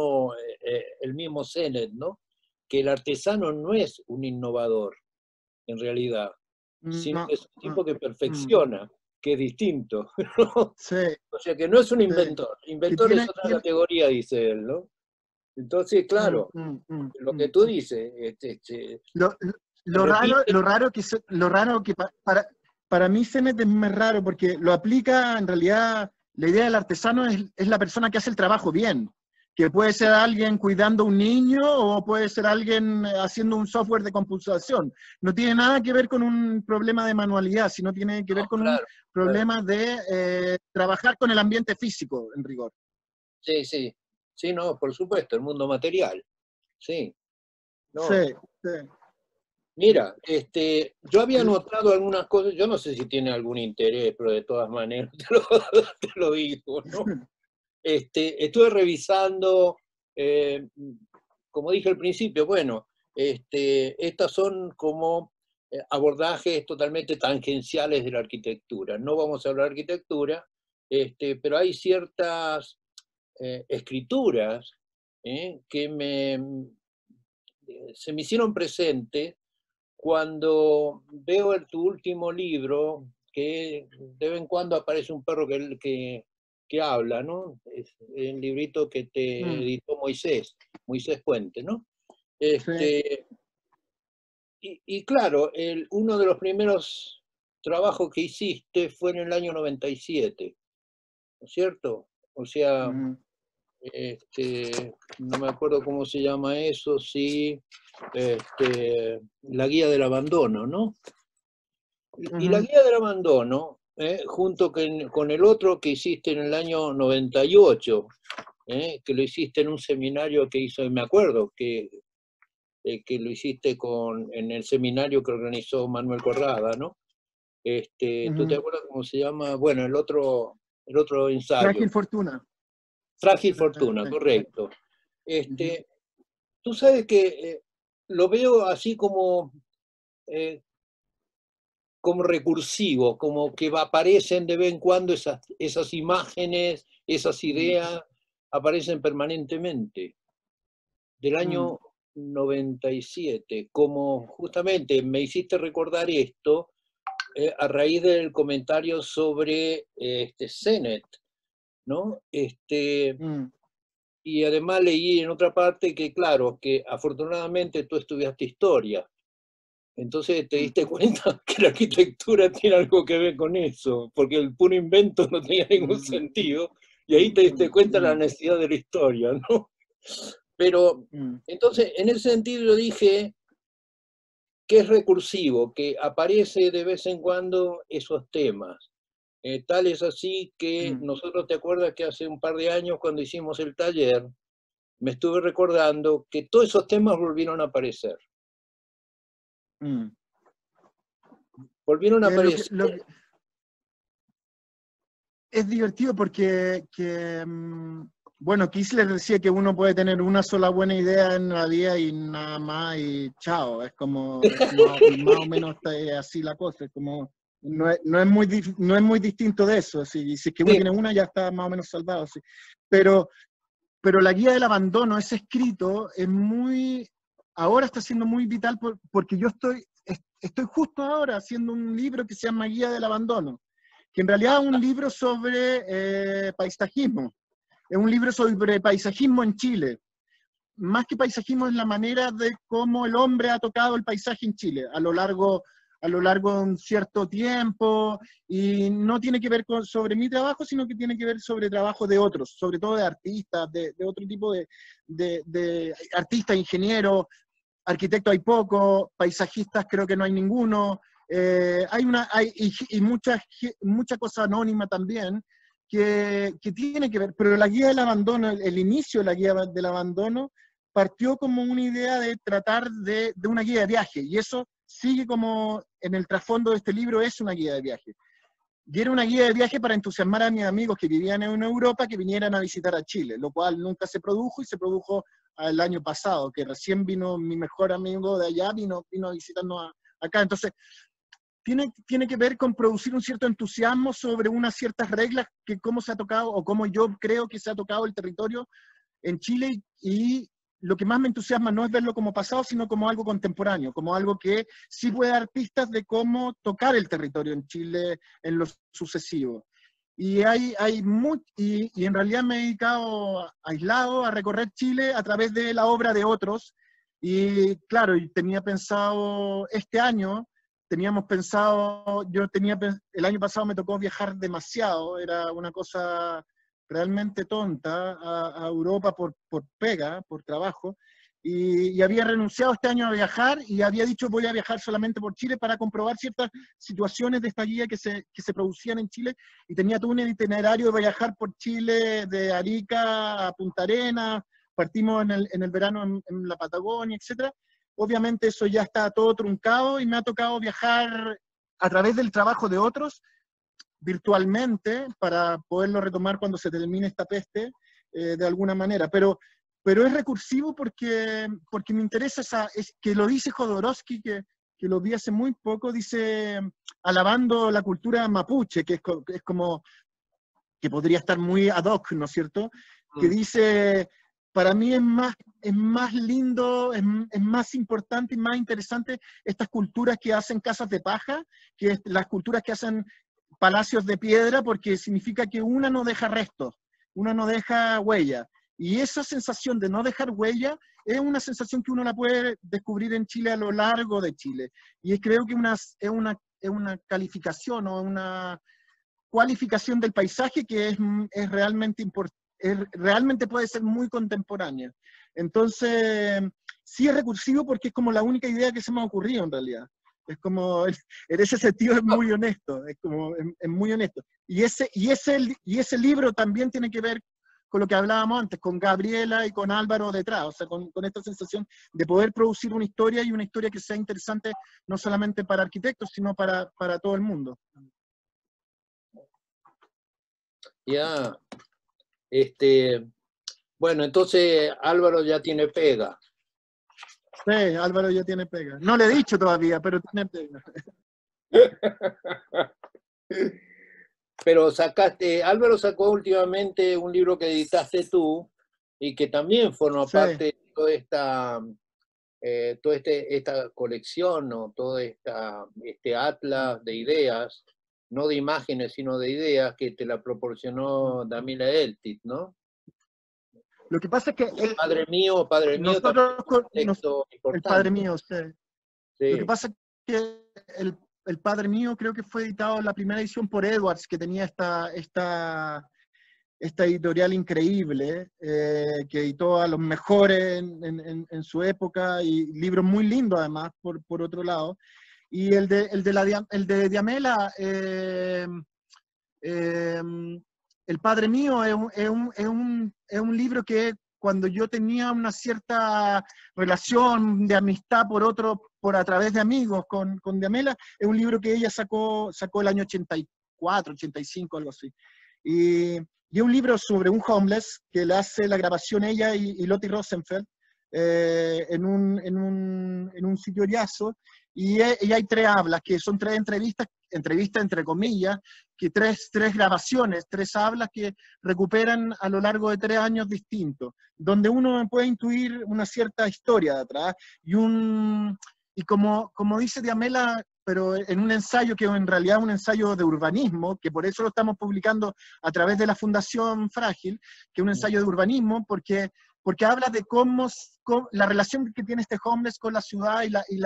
el mismo Sennett, ¿no? Que el artesano no es un innovador, en realidad, sino No, que es un tipo que mm, perfecciona, que es distinto, ¿no? sí, O sea, que no es un sí, inventor. que Inventor es otra categoría, dice él, ¿no? Entonces, claro, lo que tú dices, Lo, se repite. lo raro que para mí Sennett es más raro porque lo aplica en realidad, la idea del artesano es la persona que hace el trabajo bien, que puede ser alguien cuidando a un niño o puede ser alguien haciendo un software de computación. No tiene nada que ver con un problema de manualidad, sino tiene que ver No, con un claro, claro. problema de trabajar con el ambiente físico, en rigor. Sí, sí. Sí, no, por supuesto, el mundo material. Sí, Sí, no. sí. Mira, yo había notado algunas cosas, yo no sé si tiene algún interés, pero de todas maneras te lo digo, ¿no? Estuve revisando, como dije al principio, bueno, estas son como abordajes totalmente tangenciales de la arquitectura. No vamos a hablar de arquitectura, pero hay ciertas escrituras que se me hicieron presentes cuando veo tu último libro, que de vez en cuando aparece un perro que habla, ¿no? Es el librito que te Mm, editó Moisés Puente, ¿no? sí, Y claro, uno de los primeros trabajos que hiciste fue en el año 97, ¿no es cierto? O sea, mm, no me acuerdo cómo se llama eso, sí, la guía del abandono, ¿no? Y la guía del abandono, junto con el otro que hiciste en el año 98, que lo hiciste en un seminario que hizo, y me acuerdo que lo hiciste en el seminario que organizó Manuel Corrada, ¿no? ¿Tú te acuerdas cómo se llama? Bueno, el otro ensayo. Frágil Fortuna. Frágil Fortuna, correcto. Tú sabes que lo veo así como recursivo, como que aparecen de vez en cuando esas imágenes, esas ideas, aparecen permanentemente. Del año 97, como justamente me hiciste recordar esto, a raíz del comentario sobre Sennett, ¿no? Y además leí en otra parte que, claro, que afortunadamente tú estudiaste historia. Entonces te diste cuenta que la arquitectura tiene algo que ver con eso, porque el puro invento no tenía ningún sentido, y ahí te diste cuenta de la necesidad de la historia, ¿no? Pero, entonces, en ese sentido yo dije que es recursivo, que aparece de vez en cuando esos temas. Tal es así que nosotros, ¿te acuerdas que hace un par de años cuando hicimos el taller, me estuve recordando que todos esos temas volvieron a aparecer? Volvieron a aparecer. Es divertido porque, bueno, Kiesler decía que uno puede tener una sola buena idea en la vida y nada más y chao, es como más o menos así la cosa, es como, no es muy distinto de eso, si es que uno tiene una ya está más o menos salvado, sí. Pero la guía del abandono, ese escrito, ahora está siendo muy vital porque yo estoy justo ahora haciendo un libro que se llama Guía del Abandono, que en realidad es un libro sobre paisajismo. Es un libro sobre paisajismo en Chile. Más que paisajismo es la manera de cómo el hombre ha tocado el paisaje en Chile a lo largo de un cierto tiempo, y no tiene que ver sobre mi trabajo, sino que tiene que ver sobre trabajo de otros, sobre todo de artistas, de otro tipo de artistas, ingenieros, arquitectos hay poco, paisajistas creo que no hay ninguno, hay mucha cosa anónima también, que tiene que ver, pero la guía del abandono, el inicio de la guía del abandono, partió como una idea de tratar de una guía de viaje, y eso sigue como en el trasfondo de este libro, es una guía de viaje. Y era una guía de viaje para entusiasmar a mis amigos que vivían en Europa que vinieran a visitar a Chile, lo cual nunca se produjo, y se produjo el año pasado, que recién vino mi mejor amigo de allá, vino a visitarnos acá. Entonces, tiene que ver con producir un cierto entusiasmo sobre unas ciertas reglas, que cómo se ha tocado, o cómo yo creo que se ha tocado el territorio en Chile, y lo que más me entusiasma no es verlo como pasado, sino como algo contemporáneo, como algo que sí puede dar pistas de cómo tocar el territorio en Chile en lo sucesivo. Y en realidad me he dedicado aislado a recorrer Chile a través de la obra de otros, y claro, tenía pensado este año, el año pasado me tocó viajar demasiado, era una cosa realmente tonta, a Europa por pega, por trabajo, y había renunciado este año a viajar, y había dicho voy a viajar solamente por Chile para comprobar ciertas situaciones de esta guía que se producían en Chile, y tenía todo un itinerario de viajar por Chile, de Arica a Punta Arenas, partimos en el verano en la Patagonia, etc. Obviamente eso ya está todo truncado, y me ha tocado viajar a través del trabajo de otros, virtualmente, para poderlo retomar cuando se termine esta peste, de alguna manera. Pero es recursivo porque me interesa es que lo dice Jodorowsky, que lo vi hace muy poco, dice, alabando la cultura mapuche, que es como, que podría estar muy ad hoc, ¿no es cierto? Que dice, para mí es más lindo, es más importante y más interesante estas culturas que hacen casas de paja, que las culturas que hacen palacios de piedra, porque significa que una no deja restos, una no deja huella. Y esa sensación de no dejar huella es una sensación que uno la puede descubrir en Chile a lo largo de Chile. Y creo que es una calificación o una cualificación del paisaje que es realmente realmente puede ser muy contemporánea. Entonces, sí es recursivo porque es como la única idea que se me ha ocurrido en realidad. Es como, en ese sentido es muy honesto, es muy honesto. Y ese libro también tiene que ver con lo que hablábamos antes, con Gabriela y con Álvaro detrás, o sea, con esta sensación de poder producir una historia y una historia que sea interesante no solamente para arquitectos, sino para todo el mundo. Ya, bueno, entonces Álvaro ya tiene pega. Sí, Álvaro ya tiene pega. No le he dicho todavía, pero tiene pega. Pero Álvaro sacó últimamente un libro que editaste tú y que también forma Sí. parte de toda esta colección, ¿no? Todo este atlas de ideas, no de imágenes, sino de ideas que te la proporcionó Damiela Eltit, ¿no? Lo que pasa es que Padre mío también nosotros, es un texto el importante. Padre Mío, sí. Sí. Lo que pasa es que el Padre Mío creo que fue editado en la primera edición por Edwards, que tenía esta editorial increíble, que editó a los mejores en su época, y libros muy lindos además, por otro lado. Y el de Diamela, El Padre Mío es un libro que cuando yo tenía una cierta relación de amistad por a través de amigos con Diamela, es un libro que ella sacó el año 84, 85, algo así. Y es un libro sobre un homeless que le hace la grabación ella y Lottie Rosenfeld en un sitio Yazo, y hay 3 hablas, que son 3 entrevistas entre comillas, que 3 grabaciones, 3 hablas que recuperan a lo largo de 3 años distintos, donde uno puede intuir una cierta historia de atrás, y como dice Diamela, pero en un ensayo que en realidad es un ensayo de urbanismo, que por eso lo estamos publicando a través de la Fundación Frágil, que es un ensayo de urbanismo, porque habla de cómo la relación que tiene este homeless con la ciudad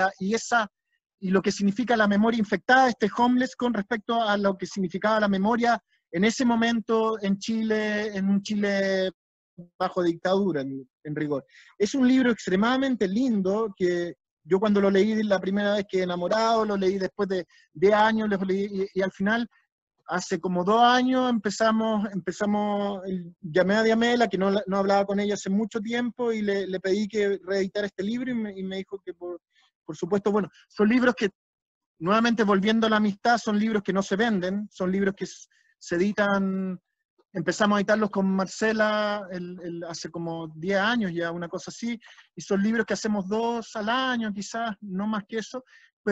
y lo que significa la memoria infectada de este homeless con respecto a lo que significaba la memoria en ese momento en Chile, en un Chile bajo dictadura, en rigor. Es un libro extremadamente lindo que yo cuando lo leí la primera vez quedé enamorado, lo leí después de 10 años, lo leí, y al final, hace como 2 años empezamos, llamé a Diamela, que no hablaba con ella hace mucho tiempo, y le pedí que reeditara este libro, y me dijo que por supuesto, bueno, son libros que, nuevamente volviendo a la amistad, son libros que no se venden, son libros que se editan. Empezamos a editarlos con Marcela hace como 10 años ya, una cosa así, y son libros que hacemos 2 al año, quizás, no más que eso,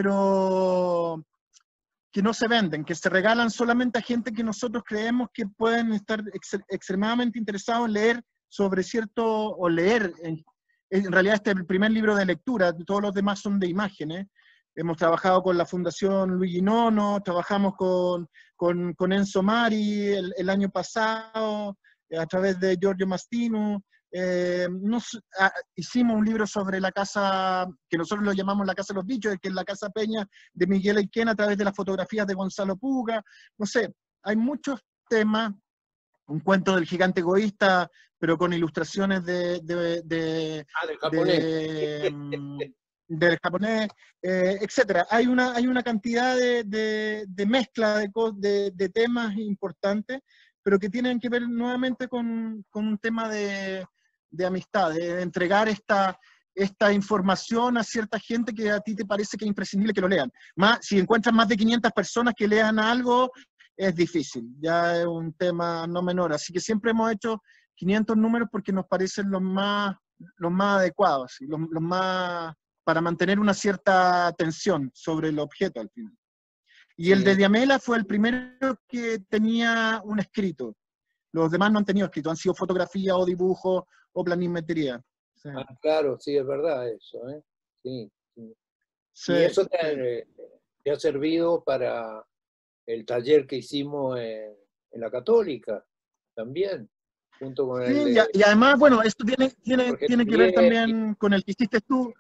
pero que no se venden, que se regalan solamente a gente que nosotros creemos que pueden estar extremadamente interesados en leer sobre cierto, o leer, en realidad este es el primer libro de lectura, todos los demás son de imágenes. Hemos trabajado con la Fundación Luigi Nono, trabajamos con Enzo Mari el año pasado, a través de Giorgio Mastino. Hicimos un libro sobre la casa, que nosotros lo llamamos la Casa de los Bichos, que es la Casa Peña de Miguel Ayquén, a través de las fotografías de Gonzalo Puga. No sé, hay muchos temas. Un cuento del gigante egoísta, pero con ilustraciones del japonés, etcétera. Hay una cantidad de mezcla de temas importantes, pero que tienen que ver nuevamente con un tema de amistad, de entregar esta información a cierta gente que a ti te parece que es imprescindible que lo lean. Si encuentras más de 500 personas que lean algo, es difícil, ya es un tema no menor. Así que siempre hemos hecho 500 números porque nos parecen los más adecuados, los más para mantener una cierta atención sobre el objeto al final. Y sí. El de Diamela fue el primero que tenía un escrito. Los demás no han tenido escrito, han sido fotografía o dibujo o planimetría. Sí. Claro, sí, es verdad eso, ¿eh? Sí, sí. Sí, y eso te ha servido para el taller que hicimos en la Católica, también, junto con sí, y además, bueno, esto tiene que ver también con el que hiciste tú,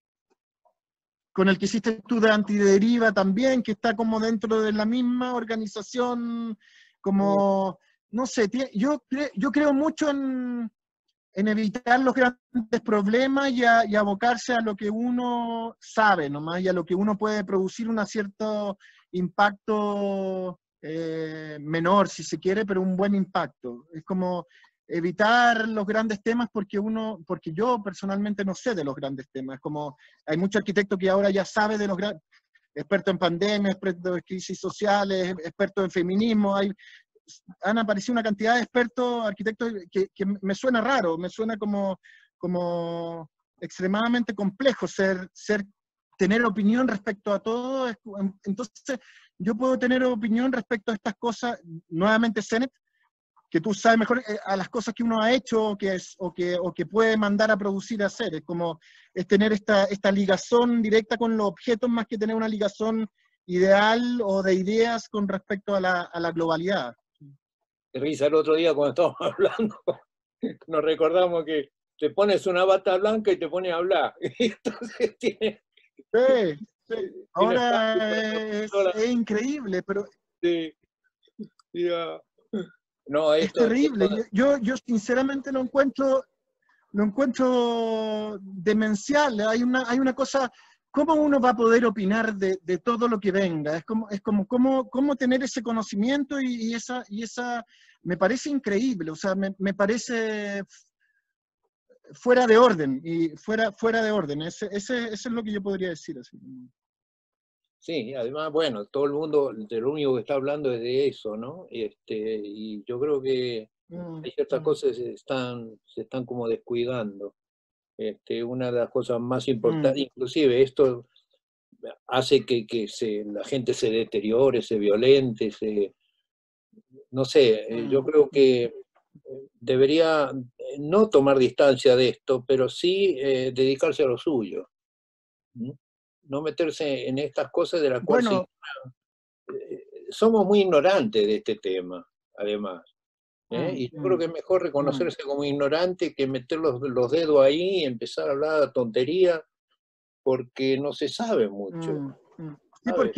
de Antideriva también, que está como dentro de la misma organización, como no sé, yo creo mucho en evitar los grandes problemas y abocarse a lo que uno sabe nomás, y a lo que uno puede producir un cierto impacto menor, si se quiere, pero un buen impacto. Es como evitar los grandes temas porque yo personalmente no sé de los grandes temas. Es como, hay muchos arquitectos que ahora ya saben de los grandes, expertos en pandemia, expertos en crisis sociales, expertos en feminismo, han aparecido una cantidad de expertos, arquitectos, que me suena raro, me suena como extremadamente complejo tener opinión respecto a todo. Entonces, yo puedo tener opinión respecto a estas cosas, nuevamente Zenet, que tú sabes mejor a las cosas que uno ha hecho o que puede mandar a producir a hacer. Es tener esta ligazón directa con los objetos más que tener una ligazón ideal o de ideas con respecto a la globalidad. Qué risa el otro día cuando estábamos hablando, nos recordamos que te pones una bata blanca y te pones a hablar. Y entonces Sí. Ahora es increíble, pero no, es terrible. Yo sinceramente lo encuentro demencial. Hay una cosa, ¿cómo uno va a poder opinar de todo lo que venga? Es como cómo tener ese conocimiento y esa, me parece increíble, o sea, me parece fuera de orden, fuera de orden. Eso es lo que yo podría decir. Así. Sí, además, bueno, todo el mundo de lo único que está hablando es de eso, ¿no? Y yo creo que hay ciertas cosas que se están como descuidando. Una de las cosas más importantes, inclusive esto hace que la gente se deteriore, se violente, no sé, yo creo que debería no tomar distancia de esto, pero sí dedicarse a lo suyo. No meterse en estas cosas de las cuales Bueno, somos muy ignorantes de este tema, además. Y yo creo que es mejor reconocerse como ignorante que meter los dedos ahí y empezar a hablar de tontería, porque no se sabe mucho. Sí, ¿Sabe?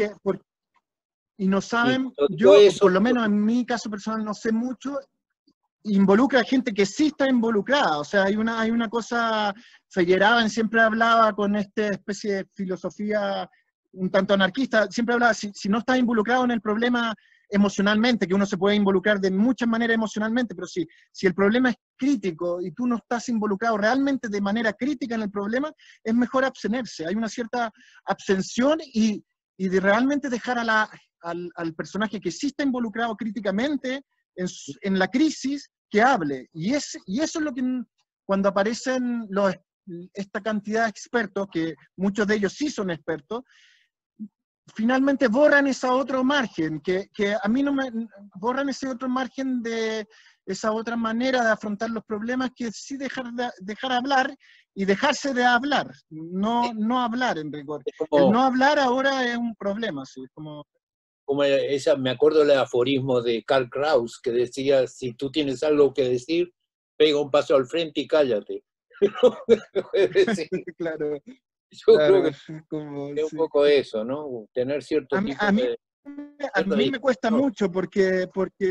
Y no saben, Y digo yo eso por lo menos en mi caso personal no sé mucho, involucra a gente que sí está involucrada, o sea, hay una cosa, Feyerabend siempre hablaba con esta especie de filosofía un tanto anarquista, siempre hablaba, si no estás involucrado en el problema emocionalmente, que uno se puede involucrar de muchas maneras emocionalmente, pero si el problema es crítico y tú no estás involucrado realmente de manera crítica en el problema, es mejor abstenerse, hay una cierta abstención y de realmente dejar al personaje que sí está involucrado críticamente en la crisis, que hable. Y eso es lo que cuando aparecen esta cantidad de expertos, que muchos de ellos sí son expertos, finalmente borran esa otro margen, que a mí no me... borran ese otro margen de esa otra manera de afrontar los problemas, que sí dejar hablar y dejarse de hablar, no hablar en rigor. El no hablar ahora es un problema, ¿sí? Como me acuerdo el aforismo de Karl Kraus, que decía, si tú tienes algo que decir, pega un paso al frente y cállate. claro. Yo creo que es un poco eso, ¿no? Tener cierto tipo de... A mí me cuesta mucho porque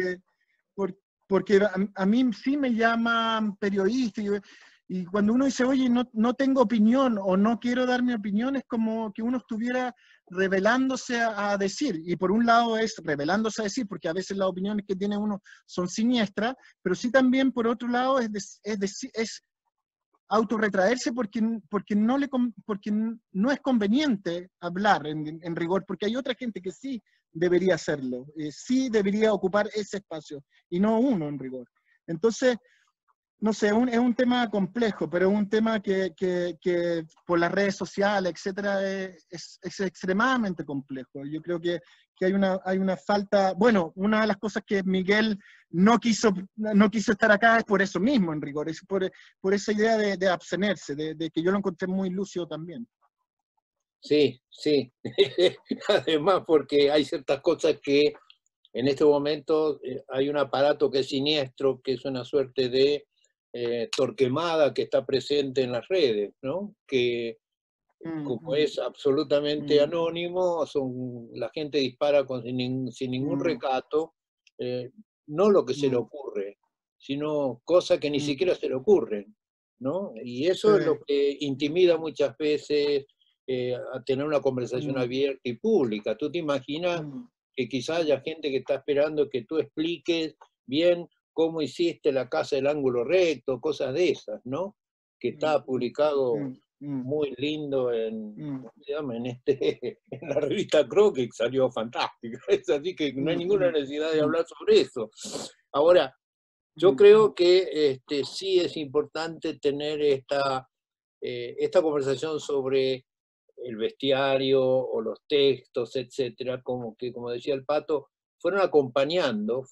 a mí sí me llaman periodista y cuando uno dice, oye, no tengo opinión o no quiero dar mi opinión, es como que uno estuviera revelándose a decir. Y por un lado es revelándose a decir, porque a veces las opiniones que tiene uno son siniestras, pero sí también por otro lado es autorretraerse porque no es conveniente hablar en rigor, porque hay otra gente que sí debería hacerlo, sí debería ocupar ese espacio, y no uno en rigor. Entonces, no sé, es un tema complejo, pero es un tema que por las redes sociales, etcétera, es extremadamente complejo. Yo creo que hay una falta, bueno, una de las cosas que Miguel no quiso estar acá es por eso mismo, en rigor, es por esa idea de abstenerse, de que yo lo encontré muy lúcido también. Sí, sí. Además, porque hay ciertas cosas que en este momento hay un aparato que es siniestro, que es una suerte de Torquemada que está presente en las redes, ¿no? Que como es absolutamente anónimo, la gente dispara sin ningún recato, no lo que se le ocurre, sino cosas que ni siquiera se le ocurren, ¿no? Y eso es lo que intimida muchas veces a tener una conversación abierta y pública. ¿Tú te imaginas que quizás haya gente que está esperando que tú expliques bien cómo hiciste la casa del ángulo recto, cosas de esas, ¿no? Que está publicado muy lindo en, ¿cómo se llama? En la revista Croquis, salió fantástico. Es así que no hay ninguna necesidad de hablar sobre eso. Ahora, yo creo que sí es importante tener esta conversación sobre el bestiario o los textos, etcétera, como que, como decía el Pato, fueron acompañando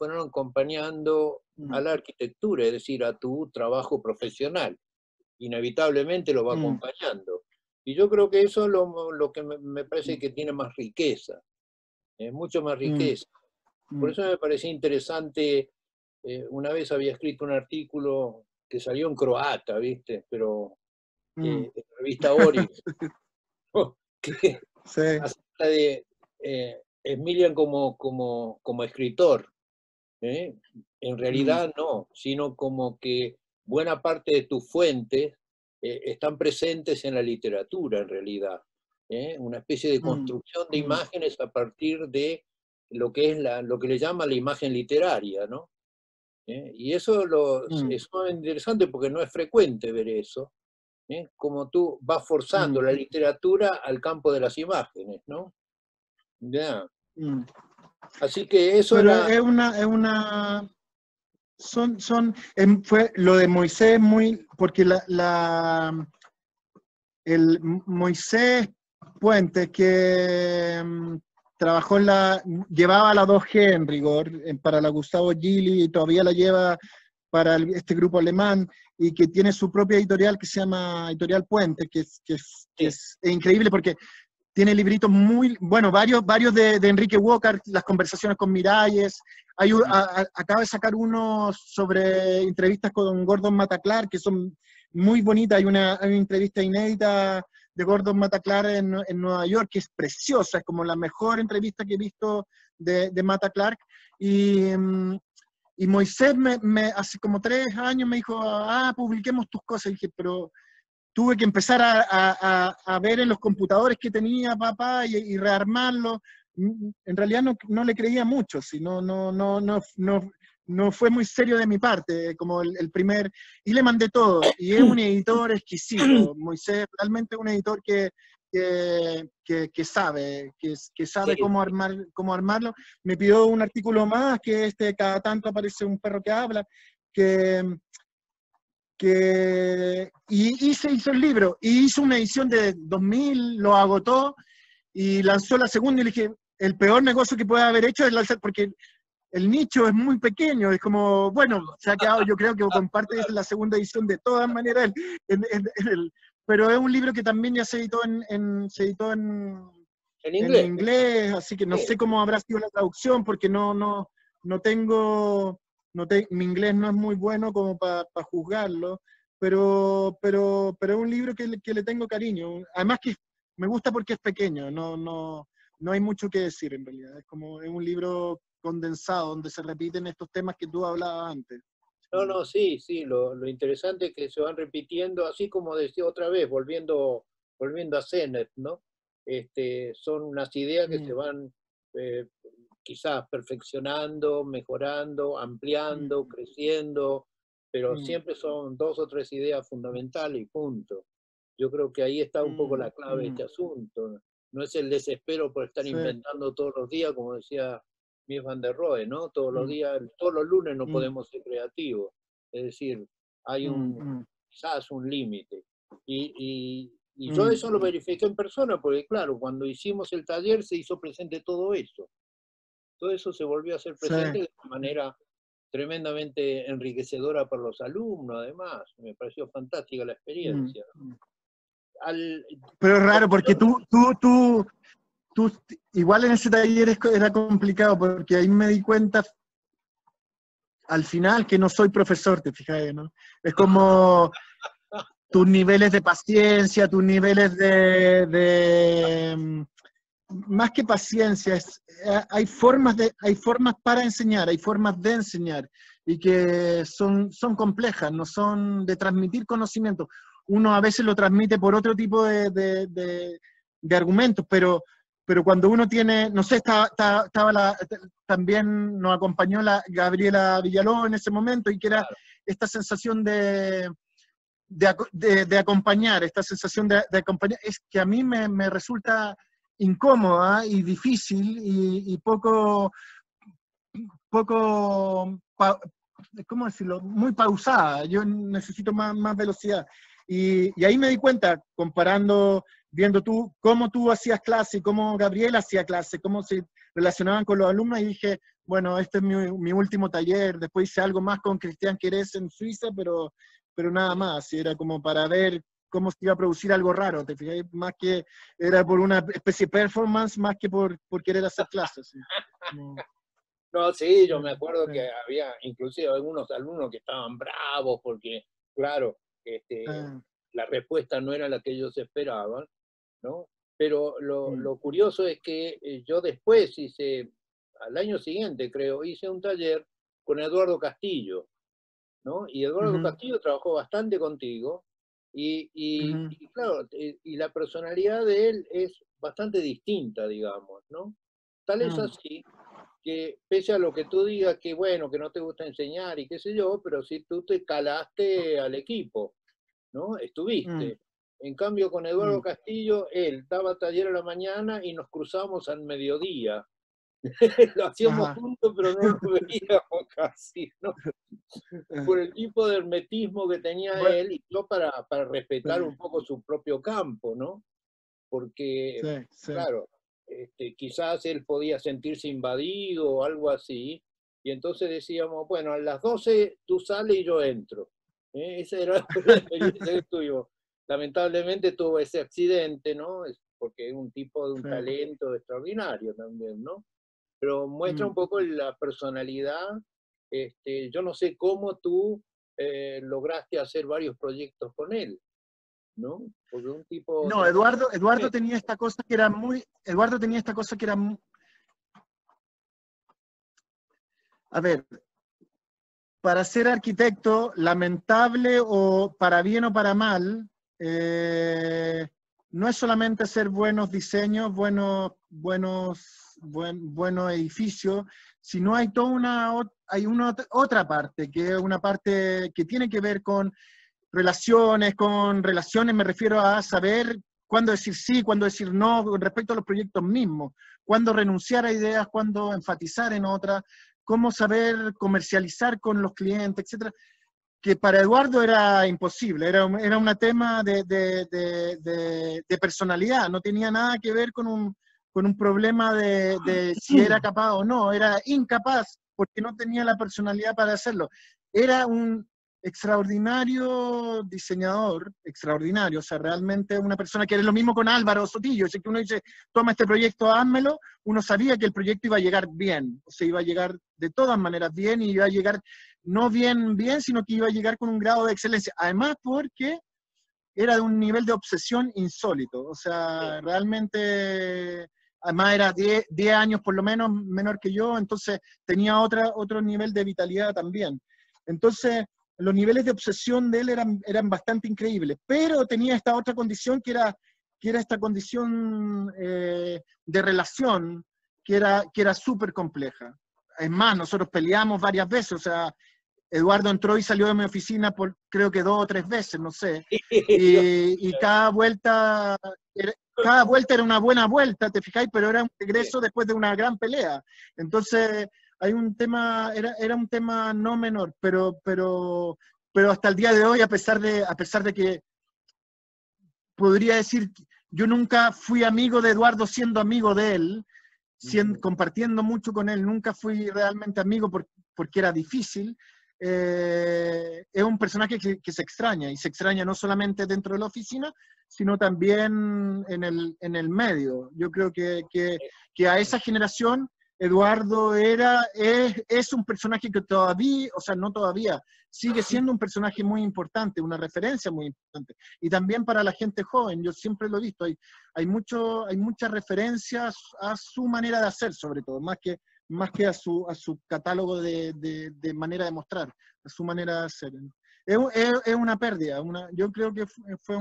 a la arquitectura, es decir, a tu trabajo profesional. Inevitablemente lo va acompañando. Y yo creo que eso es lo que me parece que tiene más riqueza, mucho más riqueza. Por eso me parecía interesante, una vez había escrito un artículo que salió en croata, ¿viste? Pero en la revista Oris, que acerca de Smiljan como escritor. En realidad no, sino como que buena parte de tus fuentes están presentes en la literatura, en realidad. Una especie de construcción de imágenes a partir de lo que es lo que le llama la imagen literaria, ¿no? Y eso es muy interesante porque no es frecuente ver eso, como tú vas forzando la literatura al campo de las imágenes, ¿no? Ya. Así que eso Pero era... fue lo de Moisés muy, porque el Moisés Puentes que trabajó llevaba la 2G en rigor, para la Gustavo Gili, y todavía la lleva para este grupo alemán, y que tiene su propia editorial que se llama Editorial Puentes, que es increíble porque tiene libritos muy, bueno, varios de Enrique Walker, las conversaciones con Miralles. Acaba de sacar unos sobre entrevistas con Gordon Mataclar, que son muy bonitas. Hay una entrevista inédita de Gordon Mataclar en Nueva York, que es preciosa, es como la mejor entrevista que he visto de Mataclar. Y Moisés hace como 3 años me dijo, publiquemos tus cosas. Y dije, pero tuve que empezar a ver en los computadores que tenía papá y rearmarlo. En realidad no le creía mucho, no fue muy serio de mi parte, como el primer, y le mandé todo, y es un editor exquisito, Moisés, realmente un editor que sabe cómo armarlo. Me pidió un artículo más, que cada tanto aparece un perro que habla, y se hizo el libro, y hizo una edición de 2000, lo agotó, y lanzó la segunda, y le dije, el peor negocio que puede haber hecho es lanzar, porque el nicho es muy pequeño, es como, bueno, se ha quedado, yo creo que con parte de la segunda edición de todas maneras, pero es un libro que también ya se editó en inglés, así que no sé cómo habrá sido la traducción, porque no tengo... mi inglés no es muy bueno como para juzgarlo, pero es un libro que le tengo cariño. Además que me gusta porque es pequeño, no hay mucho que decir en realidad. Es un libro condensado donde se repiten estos temas que tú hablabas antes. No, sí, lo interesante es que se van repitiendo, así como decía otra vez, volviendo a Sennett, ¿no? Son unas ideas que se van quizás perfeccionando, mejorando, ampliando, creciendo, pero siempre son 2 o 3 ideas fundamentales y punto. Yo creo que ahí está un poco la clave de este asunto. No es el desespero por estar inventando todos los días, como decía Mies van der Rohe, ¿no? Todos los días, todos los lunes no podemos ser creativos. Es decir, hay quizás un límite. Y yo eso lo verifiqué en persona, porque claro, cuando hicimos el taller se hizo presente todo eso. Todo eso se volvió a hacer presente de una manera tremendamente enriquecedora para los alumnos, además. Me pareció fantástica la experiencia. Pero es raro, porque tú, igual en ese taller era complicado, porque ahí me di cuenta al final que no soy profesor, te fijas, ¿no? Es como tus niveles de paciencia, tus niveles más que paciencia, hay formas para enseñar, hay formas de enseñar, y que son complejas, no son de transmitir conocimiento. Uno a veces lo transmite por otro tipo de argumentos, pero cuando uno tiene, no sé, también nos acompañó la Gabriela Villalobos en ese momento, y que era esta sensación de acompañar, esta sensación de acompañar, es que a mí me resulta incómoda y difícil y poco, ¿cómo decirlo? Muy pausada. Yo necesito más velocidad. Y ahí me di cuenta, comparando, viendo cómo tú hacías clase y cómo Gabriela hacía clase, cómo se relacionaban con los alumnos, y dije, bueno, este es mi último taller. Después hice algo más con Cristian Querés en Suiza, pero nada más. Y era como para ver cómo se iba a producir algo raro, ¿te fijas? Más que era por una especie de performance, más que por querer hacer clases. ¿Sí? Como... No, sí, yo me acuerdo que había inclusive algunos alumnos que estaban bravos porque, claro, la respuesta no era la que ellos esperaban, ¿no? Pero lo curioso es que yo después al año siguiente creo, hice un taller con Eduardo Castillo, ¿no? Y Eduardo Castillo trabajó bastante contigo, y claro, y la personalidad de él es bastante distinta, digamos, ¿no? Tal es así que pese a lo que tú digas que bueno, que no te gusta enseñar y qué sé yo, pero si tú te calaste al equipo, ¿no? Estuviste. En cambio, con Eduardo Castillo, él daba taller a la mañana y nos cruzamos al mediodía. Lo hacíamos juntos, pero no lo veíamos casi, ¿no? Por el tipo de hermetismo que tenía él, y yo para respetar un poco su propio campo, ¿no? Porque, claro, quizás él podía sentirse invadido o algo así, y entonces decíamos, bueno, a las 12 tú sales y yo entro. Esa era la experiencia que tuvimos. Lamentablemente tuvo ese accidente, ¿no? Porque es un tipo de un talento extraordinario también, ¿no? Pero muestra un poco la personalidad. Yo no sé cómo tú lograste hacer varios proyectos con él, ¿no? Porque un tipo... No, Eduardo tenía esta cosa que era muy... Eduardo tenía esta cosa que era muy... A ver, para ser arquitecto, lamentable o para bien o para mal, no es solamente hacer buenos diseños, buenos edificios, sino hay toda otra parte, que es una parte que tiene que ver con relaciones me refiero a saber cuándo decir sí, cuándo decir no, con respecto a los proyectos mismos, cuándo renunciar a ideas, cuándo enfatizar en otras, cómo saber comercializar con los clientes, etcétera, que para Eduardo era imposible, era un tema de personalidad, no tenía nada que ver con un problema de si era capaz o no, era incapaz porque no tenía la personalidad para hacerlo. Era un extraordinario diseñador, extraordinario, o sea, realmente una persona que era lo mismo con Álvaro Sotillo, es que uno dice, toma este proyecto, házmelo, uno sabía que el proyecto iba a llegar bien, o sea, iba a llegar de todas maneras bien, y iba a llegar no bien, sino que iba a llegar con un grado de excelencia, además porque era de un nivel de obsesión insólito, o sea, realmente, además era 10 años por lo menos menor que yo, entonces tenía otro nivel de vitalidad también. Entonces, los niveles de obsesión de él eran bastante increíbles, pero tenía esta otra condición que era esta condición de relación que era súper compleja. Es más, nosotros peleamos varias veces, o sea, Eduardo entró y salió de mi oficina por creo que 2 o 3 veces, no sé, y cada vuelta era una buena vuelta, ¿te fijáis? Pero era un regreso después de una gran pelea. Entonces, hay un tema, era un tema no menor, pero hasta el día de hoy, a pesar de que podría decir, yo nunca fui amigo de Eduardo siendo amigo de él, compartiendo mucho con él, nunca fui realmente amigo porque era difícil. Es un personaje que se extraña, y se extraña no solamente dentro de la oficina, sino también en el medio. Yo creo que a esa generación Eduardo es un personaje que todavía, o sea, no todavía, sigue siendo un personaje muy importante, una referencia muy importante. Y también para la gente joven, yo siempre lo he visto, hay muchas referencias a su manera de hacer, sobre todo, más que a su catálogo de manera de mostrar, a su manera de hacer. Es una pérdida, yo creo que fue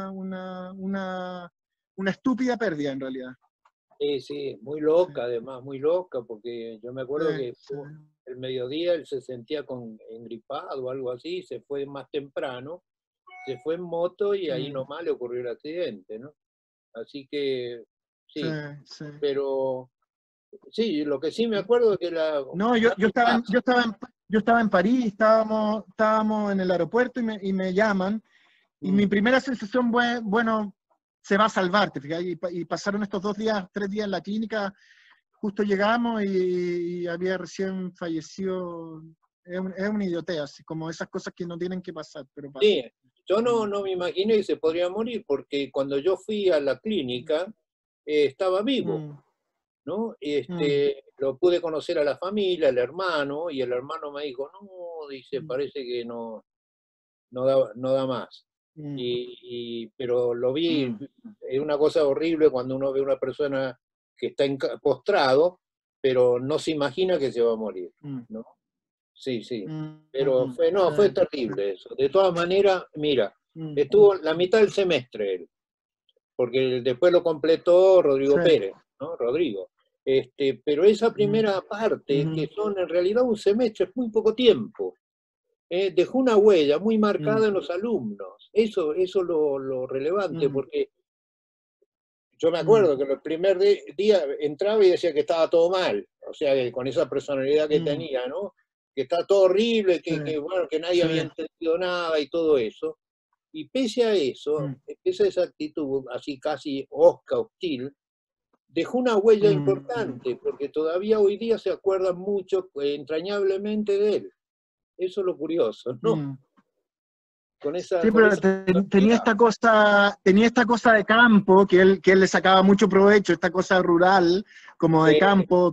una estúpida pérdida en realidad. Sí, sí, muy loca además, muy loca, porque yo me acuerdo Sí, que sí. el mediodía él se sentía engripado o algo así, se fue más temprano, se fue en moto y ahí nomás le ocurrió el accidente, ¿no? Así que, Sí, sí, sí. pero sí, lo que sí me acuerdo es que No, yo estaba en París, estábamos en el aeropuerto y me llaman, y mi primera sensación fue, bueno, se va a salvar, ¿te fijas? Y pasaron estos 3 días en la clínica, justo llegamos y había recién fallecido. Es una idiotez, así como esas cosas que no tienen que pasar, pero pasan. sí, yo no me imaginé que se podría morir, porque cuando yo fui a la clínica estaba vivo, Mm, ¿no? mm, Lo pude conocer a la familia, al hermano, y el hermano me dijo, no, dice, mm, parece que no da más. mm, Pero lo vi, mm, es una cosa horrible cuando uno ve a una persona que está postrado, pero no se imagina que se va a morir, mm, ¿no? Sí, sí. Pero mm, fue sí, terrible eso. De todas maneras, mira, mm, estuvo la mitad del semestre él, porque después lo completó Rodrigo sí, Pérez, ¿no? Rodrigo. Pero esa mm, primera parte, que mm, son en realidad un semestre, es muy poco tiempo. Dejó una huella muy mm, marcada en los alumnos. Eso es lo relevante, mm, porque yo me mm, acuerdo que el primer día entraba y decía que estaba todo mal, o sea, que con esa personalidad que mm, tenía, ¿no? Que está todo horrible, sí, bueno, que nadie sí, había entendido nada y todo eso. Y pese a eso, mm, pese a esa actitud así casi hostil, dejó una huella mm, importante, porque todavía hoy día se acuerdan mucho, entrañablemente de él. Eso es lo curioso, ¿no? mm. Con esa, Sí, con pero esa tenía esta cosa de campo que él le sacaba mucho provecho, esta cosa rural, como de eh, campo,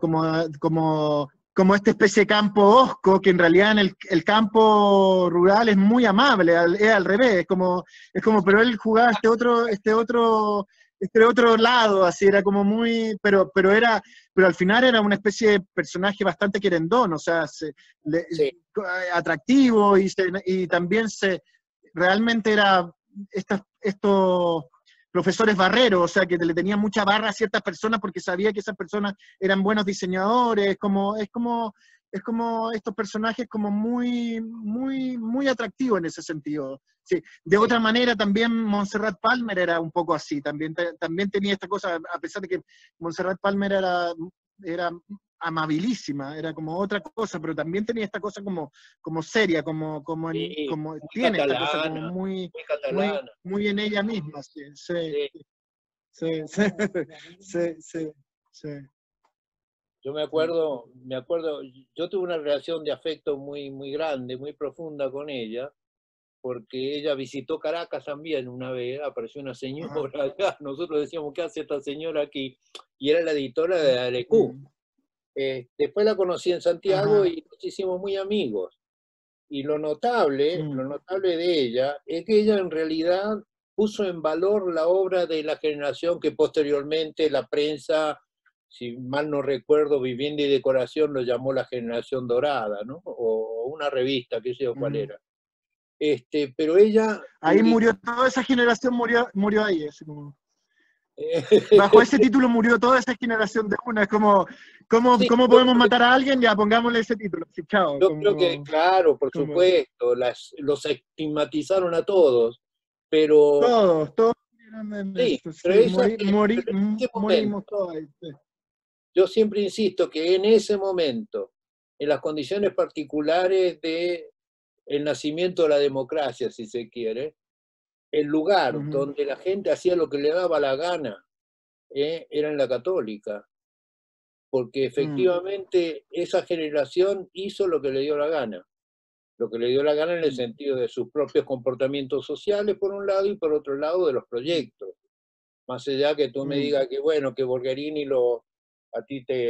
como esta especie de campo hosco, que en realidad en el campo rural es muy amable, es al revés, pero él jugaba este otro lado, así era como muy, pero al final era una especie de personaje bastante querendón, o sea, le- sí, atractivo y también realmente era estos profesores barreros, o sea, que le tenían mucha barra a ciertas personas porque sabía que esas personas eran buenos diseñadores, es como estos personajes como muy, muy, muy atractivos en ese sentido. Sí. De sí. otra manera, también Montserrat Palmer era un poco así, también tenía esta cosa, a pesar de que Montserrat Palmer era amabilísima, era como otra cosa, pero también tenía esta cosa como seria, Sí, muy tiene esta cosa como catalana, muy, muy muy, catalana. muy en ella misma, sí, sí, Sí. sí, sí, sí, sí, sí. Yo me acuerdo, yo tuve una relación de afecto muy, muy grande, muy profunda con ella, porque ella visitó Caracas también una vez, apareció una señora Ajá. acá, nosotros decíamos, ¿qué hace esta señora aquí? Y era la editora de Alecú. Mm, Después la conocí en Santiago ajá. y nos hicimos muy amigos. Y lo notable de ella es que ella en realidad puso en valor la obra de la generación que posteriormente la prensa, si mal no recuerdo, Vivienda y Decoración lo llamó la generación dorada, ¿no? O una revista, qué sé yo cuál Mm. era. Pero ella Ahí publicó, murió, toda esa generación murió ahí, así como. Bajo ese título murió toda esa generación de una. Es como, ¿cómo, sí, cómo yo podemos creo que, matar a alguien? Ya, pongámosle ese título. Sí, chao. yo creo que, claro, por Como supuesto, los estigmatizaron a todos, pero todos murieron en sí, esto. pero, Sí, pero en ese morimos momento, todos ahí. Sí. yo siempre insisto que en ese momento, en las condiciones particulares de el nacimiento de la democracia, si se quiere, el lugar Ujú, donde la gente hacía lo que le daba la gana, era en la católica, porque mm, efectivamente esa generación hizo lo que le dio la gana, lo que le dio la gana en el mm, sentido de sus propios comportamientos sociales, por un lado, y por otro lado, de los mm, proyectos. Más allá que tú me mm, digas que, bueno, que Borgherini a ti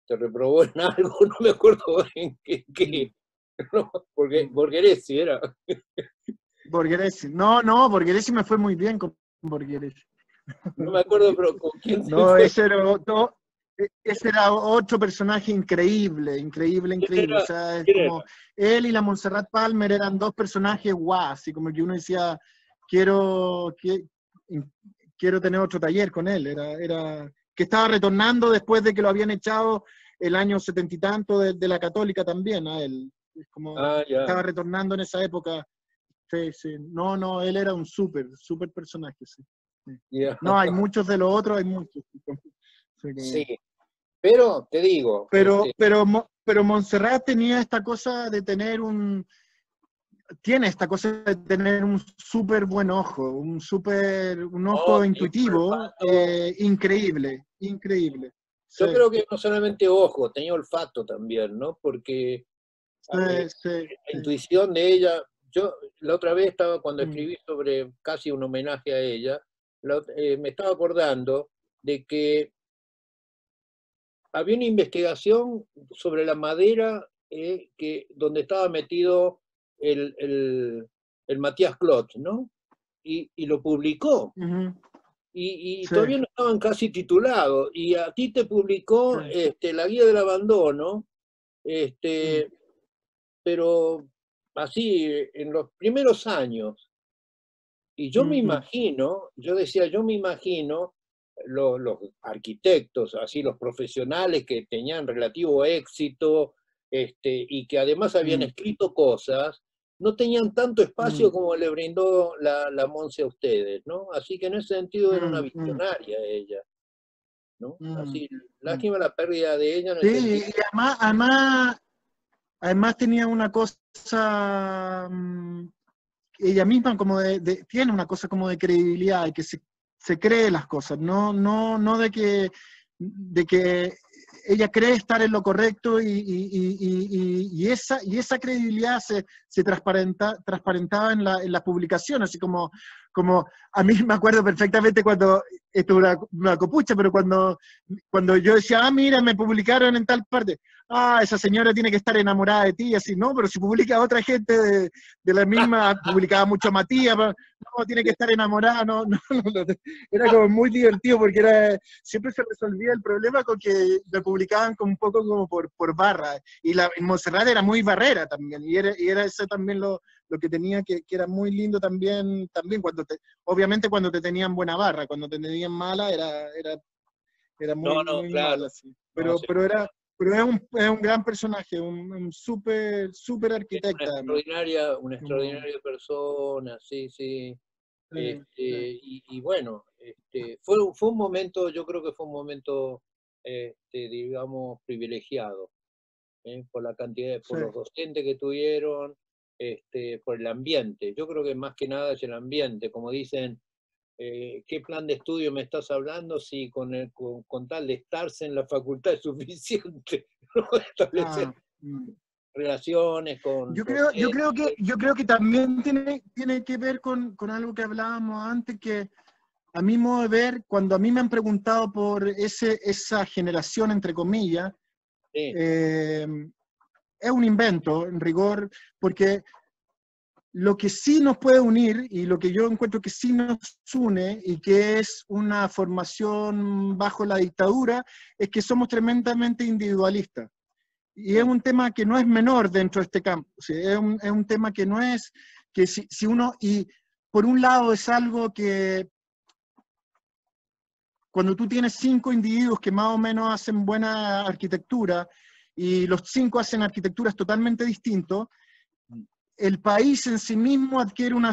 te reprobó en algo, no me acuerdo en qué. No, porque Borghese era. Borghese. No, Borghese me fue muy bien con Borghese. No me acuerdo, pero ¿con quién te No, fue? ese era otro personaje increíble. O sea, es ¿Quién era? como él y la Montserrat Palmer eran dos personajes guau, así como que uno decía, quiero tener otro taller con él. Era que estaba retornando después de que lo habían echado el año 70 y tanto de la Católica también a él. Es como Ya. estaba retornando en esa época. Sí. No, él era un súper personaje, sí. Ya. No, hay muchos de los otros, hay muchos. Sí, pero te digo, Pero Montserrat tenía esta cosa de tener tiene esta cosa de tener un súper buen ojo, un ojo intuitivo, increíble. Sí, yo creo que no solamente ojo, tenía olfato también, ¿no? Porque la sí. intuición de ella, yo la otra vez estaba, cuando Mm. escribí sobre casi un homenaje a ella, me estaba acordando de que había una investigación sobre la madera donde estaba metido el Matías Clot, ¿no? Y lo publicó. Ujú. Y Sí, todavía no estaban casi titulados. Y a ti te publicó sí. La Guía del Abandono, Mm. pero así en los primeros años. Y yo me Ujú. imagino, yo decía, yo me imagino los arquitectos, así los profesionales que tenían relativo éxito, y que además habían Mm. escrito cosas, no tenían tanto espacio Mm. como le brindó la Monse a ustedes, ¿no? Así que en ese sentido era una Mm. Mm. visionaria ella, ¿no? Mm. Así, Mm. lástima la pérdida de ella en el Sí, sentido. y además tenía una cosa, ella misma como tiene una cosa como de credibilidad, de que se cree las cosas, no de que ella cree estar en lo correcto y esa credibilidad se transparentaba en las publicaciones, así como a mí me acuerdo perfectamente cuando, esto es una copucha, pero cuando yo decía, mira, me publicaron en tal parte, esa señora tiene que estar enamorada de ti, así, no, pero si publica a otra gente de la misma, publicaba mucho Matías, no, tiene que estar enamorada, no, era como muy divertido porque siempre se resolvía el problema con que lo publicaban como un poco como por barra, y Montserrat era muy barrera también, y era eso también lo que tenía, que era muy lindo también obviamente cuando te tenían buena barra, cuando te tenían mala era muy, No, muy claro. mala, sí. No, Pero es un gran personaje, un súper arquitecta. una Como, extraordinaria persona, sí, sí. sí. Y bueno, fue un momento, yo creo que fue un momento, digamos, privilegiado, por la cantidad, por los docentes que tuvieron, por el ambiente. Yo creo que más que nada es el ambiente, como dicen, ¿qué plan de estudio me estás hablando? Si con tal de estarse en la facultad es suficiente, ¿no? Establecer relaciones con Yo creo que también tiene que ver con algo que hablábamos antes, que a mi modo de ver, cuando a mí me han preguntado por esa generación, entre comillas, sí. Es un invento, en rigor, porque lo que sí nos puede unir, y lo que yo encuentro que sí nos une, y que es una formación bajo la dictadura, es que somos tremendamente individualistas. Y es un tema que no es menor dentro de este campo. ¿Sí? Es un tema que no es, que si uno, y por un lado es algo que cuando tú tienes 5 individuos que más o menos hacen buena arquitectura, y los 5 hacen arquitecturas totalmente distintas, el país en sí mismo adquiere no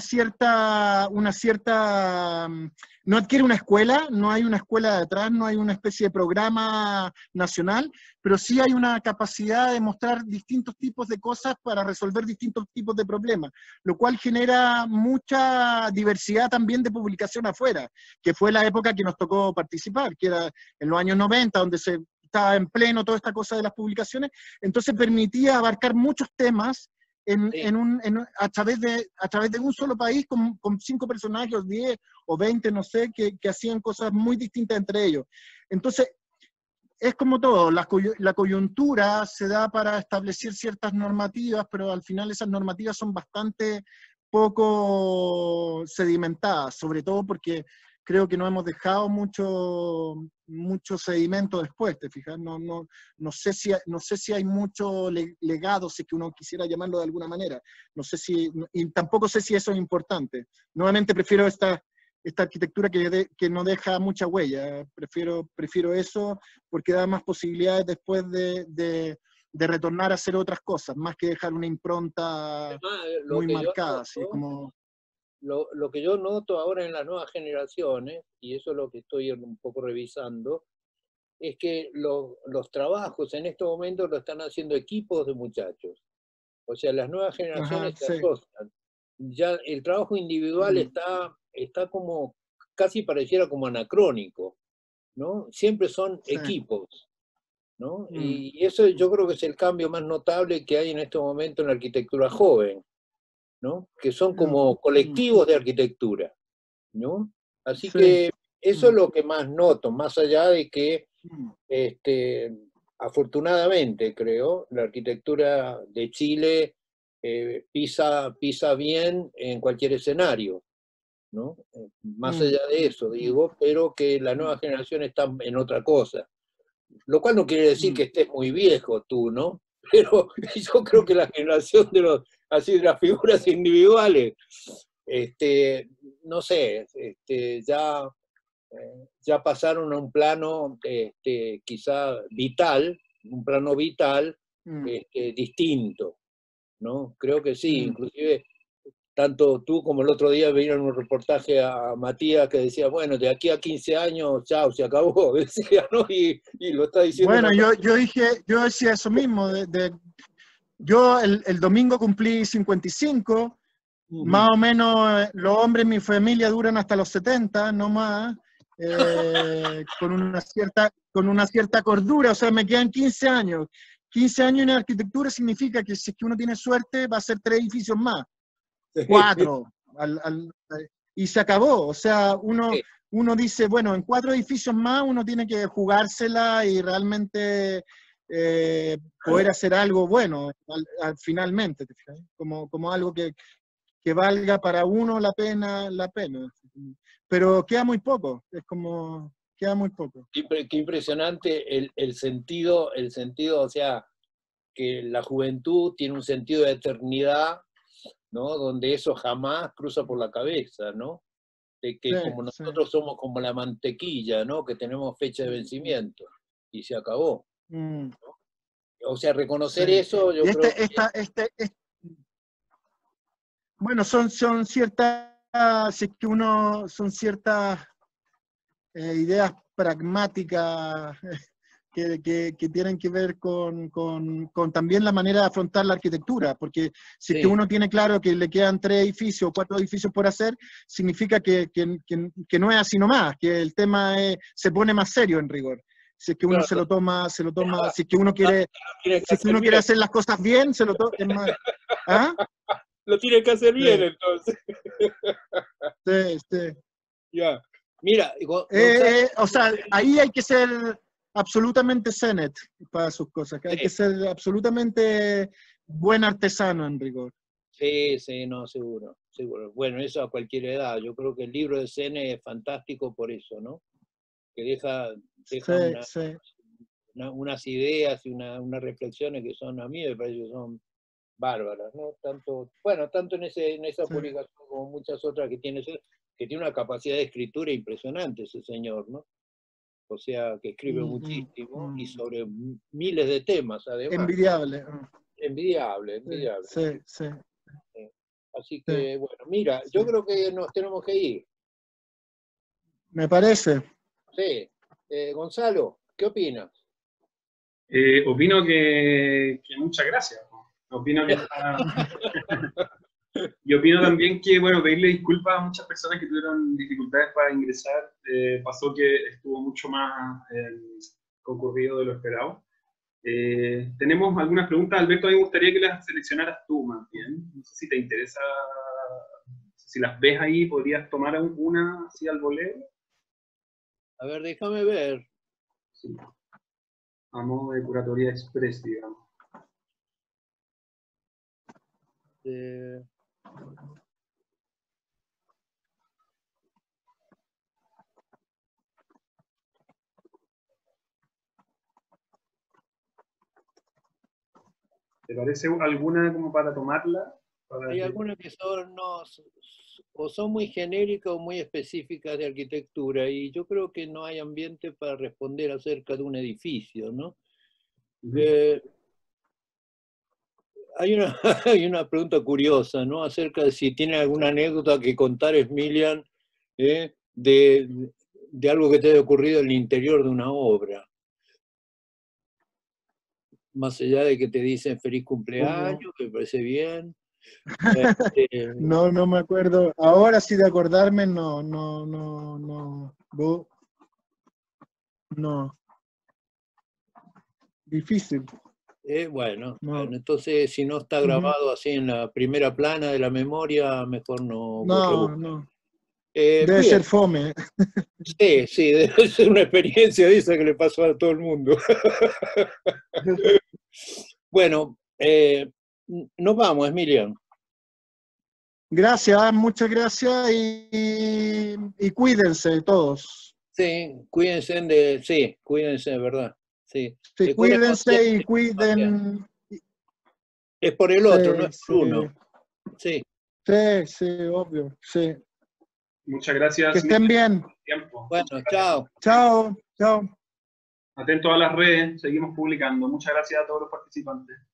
adquiere una escuela, no hay una escuela detrás, no hay una especie de programa nacional, pero sí hay una capacidad de mostrar distintos tipos de cosas para resolver distintos tipos de problemas, lo cual genera mucha diversidad también de publicación afuera, que fue la época que nos tocó participar, que era en los años 90, donde se estaba en pleno toda esta cosa de las publicaciones, entonces permitía abarcar muchos temas a través de un solo país con 5 personajes, o 10 o 20, no sé, que hacían cosas muy distintas entre ellos. Entonces, es como todo, la coyuntura se da para establecer ciertas normativas, pero al final esas normativas son bastante poco sedimentadas, sobre todo porque creo que no hemos dejado mucho sedimento después, ¿te fijas? No sé si hay mucho legado, si es que uno quisiera llamarlo de alguna manera. No sé si, y tampoco sé si eso es importante. Nuevamente prefiero esta arquitectura que no deja mucha huella. Prefiero eso porque da más posibilidades después de retornar a hacer otras cosas, más que dejar una impronta Además, muy marcada, así como... Lo que yo noto ahora en las nuevas generaciones, y eso es lo que estoy un poco revisando, es que los trabajos en estos momentos lo están haciendo equipos de muchachos. O sea, las nuevas generaciones se sí. asocian. Ya el trabajo individual está como, casi pareciera como anacrónico, ¿no? Siempre son equipos, ¿no? Y eso yo creo que es el cambio más notable que hay en este momento en la arquitectura joven, ¿no? Que son como colectivos de arquitectura, ¿no? Así que eso es lo que más noto, más allá de que, afortunadamente, creo, la arquitectura de Chile pisa bien en cualquier escenario, ¿no? Más allá de eso, digo, pero que la nueva generación está en otra cosa. Lo cual no quiere decir que estés muy viejo tú, ¿no? Pero yo creo que la generación así de las figuras individuales, no sé, ya pasaron a un plano quizá vital, un plano vital distinto, ¿no? Creo que sí, inclusive tanto tú como el otro día veían un reportaje a Matías que decía, bueno, de aquí a 15 años, chao, se acabó, decía, ¿no? Y lo está diciendo. Bueno, yo decía eso mismo, yo el domingo cumplí 55, más o menos los hombres en mi familia duran hasta los 70, no más, con una cierta cordura, o sea, me quedan 15 años. 15 años en arquitectura significa que si es que uno tiene suerte va a ser 3 edificios más, 4, y se acabó. O sea, uno dice, bueno, en 4 edificios más uno tiene que jugársela y realmente poder hacer algo bueno finalmente, ¿te fijas? Como algo que valga para uno la pena. Pero queda muy poco, queda muy poco. Qué impresionante el sentido, o sea, que la juventud tiene un sentido de eternidad, ¿no? Donde eso jamás cruza por la cabeza, ¿no? De que como nosotros somos como la mantequilla, ¿no? Que tenemos fecha de vencimiento y se acabó, ¿no? O sea, reconocer eso, yo creo que... Bueno, son ciertas, si es que son ciertas ideas pragmáticas que tienen que ver con también la manera de afrontar la arquitectura, porque si es que uno tiene claro que le quedan 3 edificios o 4 edificios por hacer, significa que no es así nomás, que el tema se pone más serio en rigor. Si es que uno se lo toma, si es que uno quiere hacer las cosas bien, se lo toma, es más. ¿Ah? Lo tiene que hacer bien, entonces. Sí. Ya. Mira, o sea, ahí hay que ser absolutamente zenet para sus cosas, que hay que ser absolutamente buen artesano en rigor. Sí, no, seguro. Bueno, eso a cualquier edad. Yo creo que el libro de Sene es fantástico por eso, ¿no? Que deja unas ideas y unas reflexiones que son, a mí me parece que son bárbaras, ¿no? Tanto en esa publicación como muchas otras que tiene una capacidad de escritura impresionante ese señor, ¿no? O sea, que escribe muchísimo y sobre miles de temas, además. Envidiable. Sí. Así que, bueno, mira, yo creo que nos tenemos que ir. Me parece. Sí. Gonzalo, ¿qué opinas? Opino que muchas gracias. Opino que y opino también que, bueno, pedirle disculpas a muchas personas que tuvieron dificultades para ingresar. Pasó que estuvo mucho más concurrido de lo esperado. Tenemos algunas preguntas, Alberto, a mí me gustaría que las seleccionaras tú más bien. No sé si te interesa, si las ves ahí, podrías tomar una así al voleo. A ver, déjame ver. Sí. a modo de curatoría express, digamos. ¿Te parece alguna como para tomarla? Hay algunas que son, o son muy genéricas o muy específicas de arquitectura, y yo creo que no hay ambiente para responder acerca de un edificio, ¿no? Hay una, hay una pregunta curiosa, ¿no? Acerca de si tiene alguna anécdota que contar, Smilian, de algo que te haya ocurrido en el interior de una obra. Más allá de que te dicen feliz cumpleaños, que me parece bien. No, no me acuerdo. Ahora sí de acordarme, no. No. Difícil. Bueno, No. bueno, entonces si no está grabado así en la primera plana de la memoria, mejor no. No. Debe Debe ser fome. Sí, debe ser una experiencia de esa que le pasó a todo el mundo. Bueno, nos vamos, Smilian. Gracias, muchas gracias y cuídense todos. Sí, cuídense de verdad. Sí, Sí, cuídense y cuiden. Es por el otro, no es por uno. Sí. Sí, obvio, sí. Muchas gracias. Que estén bien. Bueno, chao. Chao. Atentos a las redes, seguimos publicando. Muchas gracias a todos los participantes.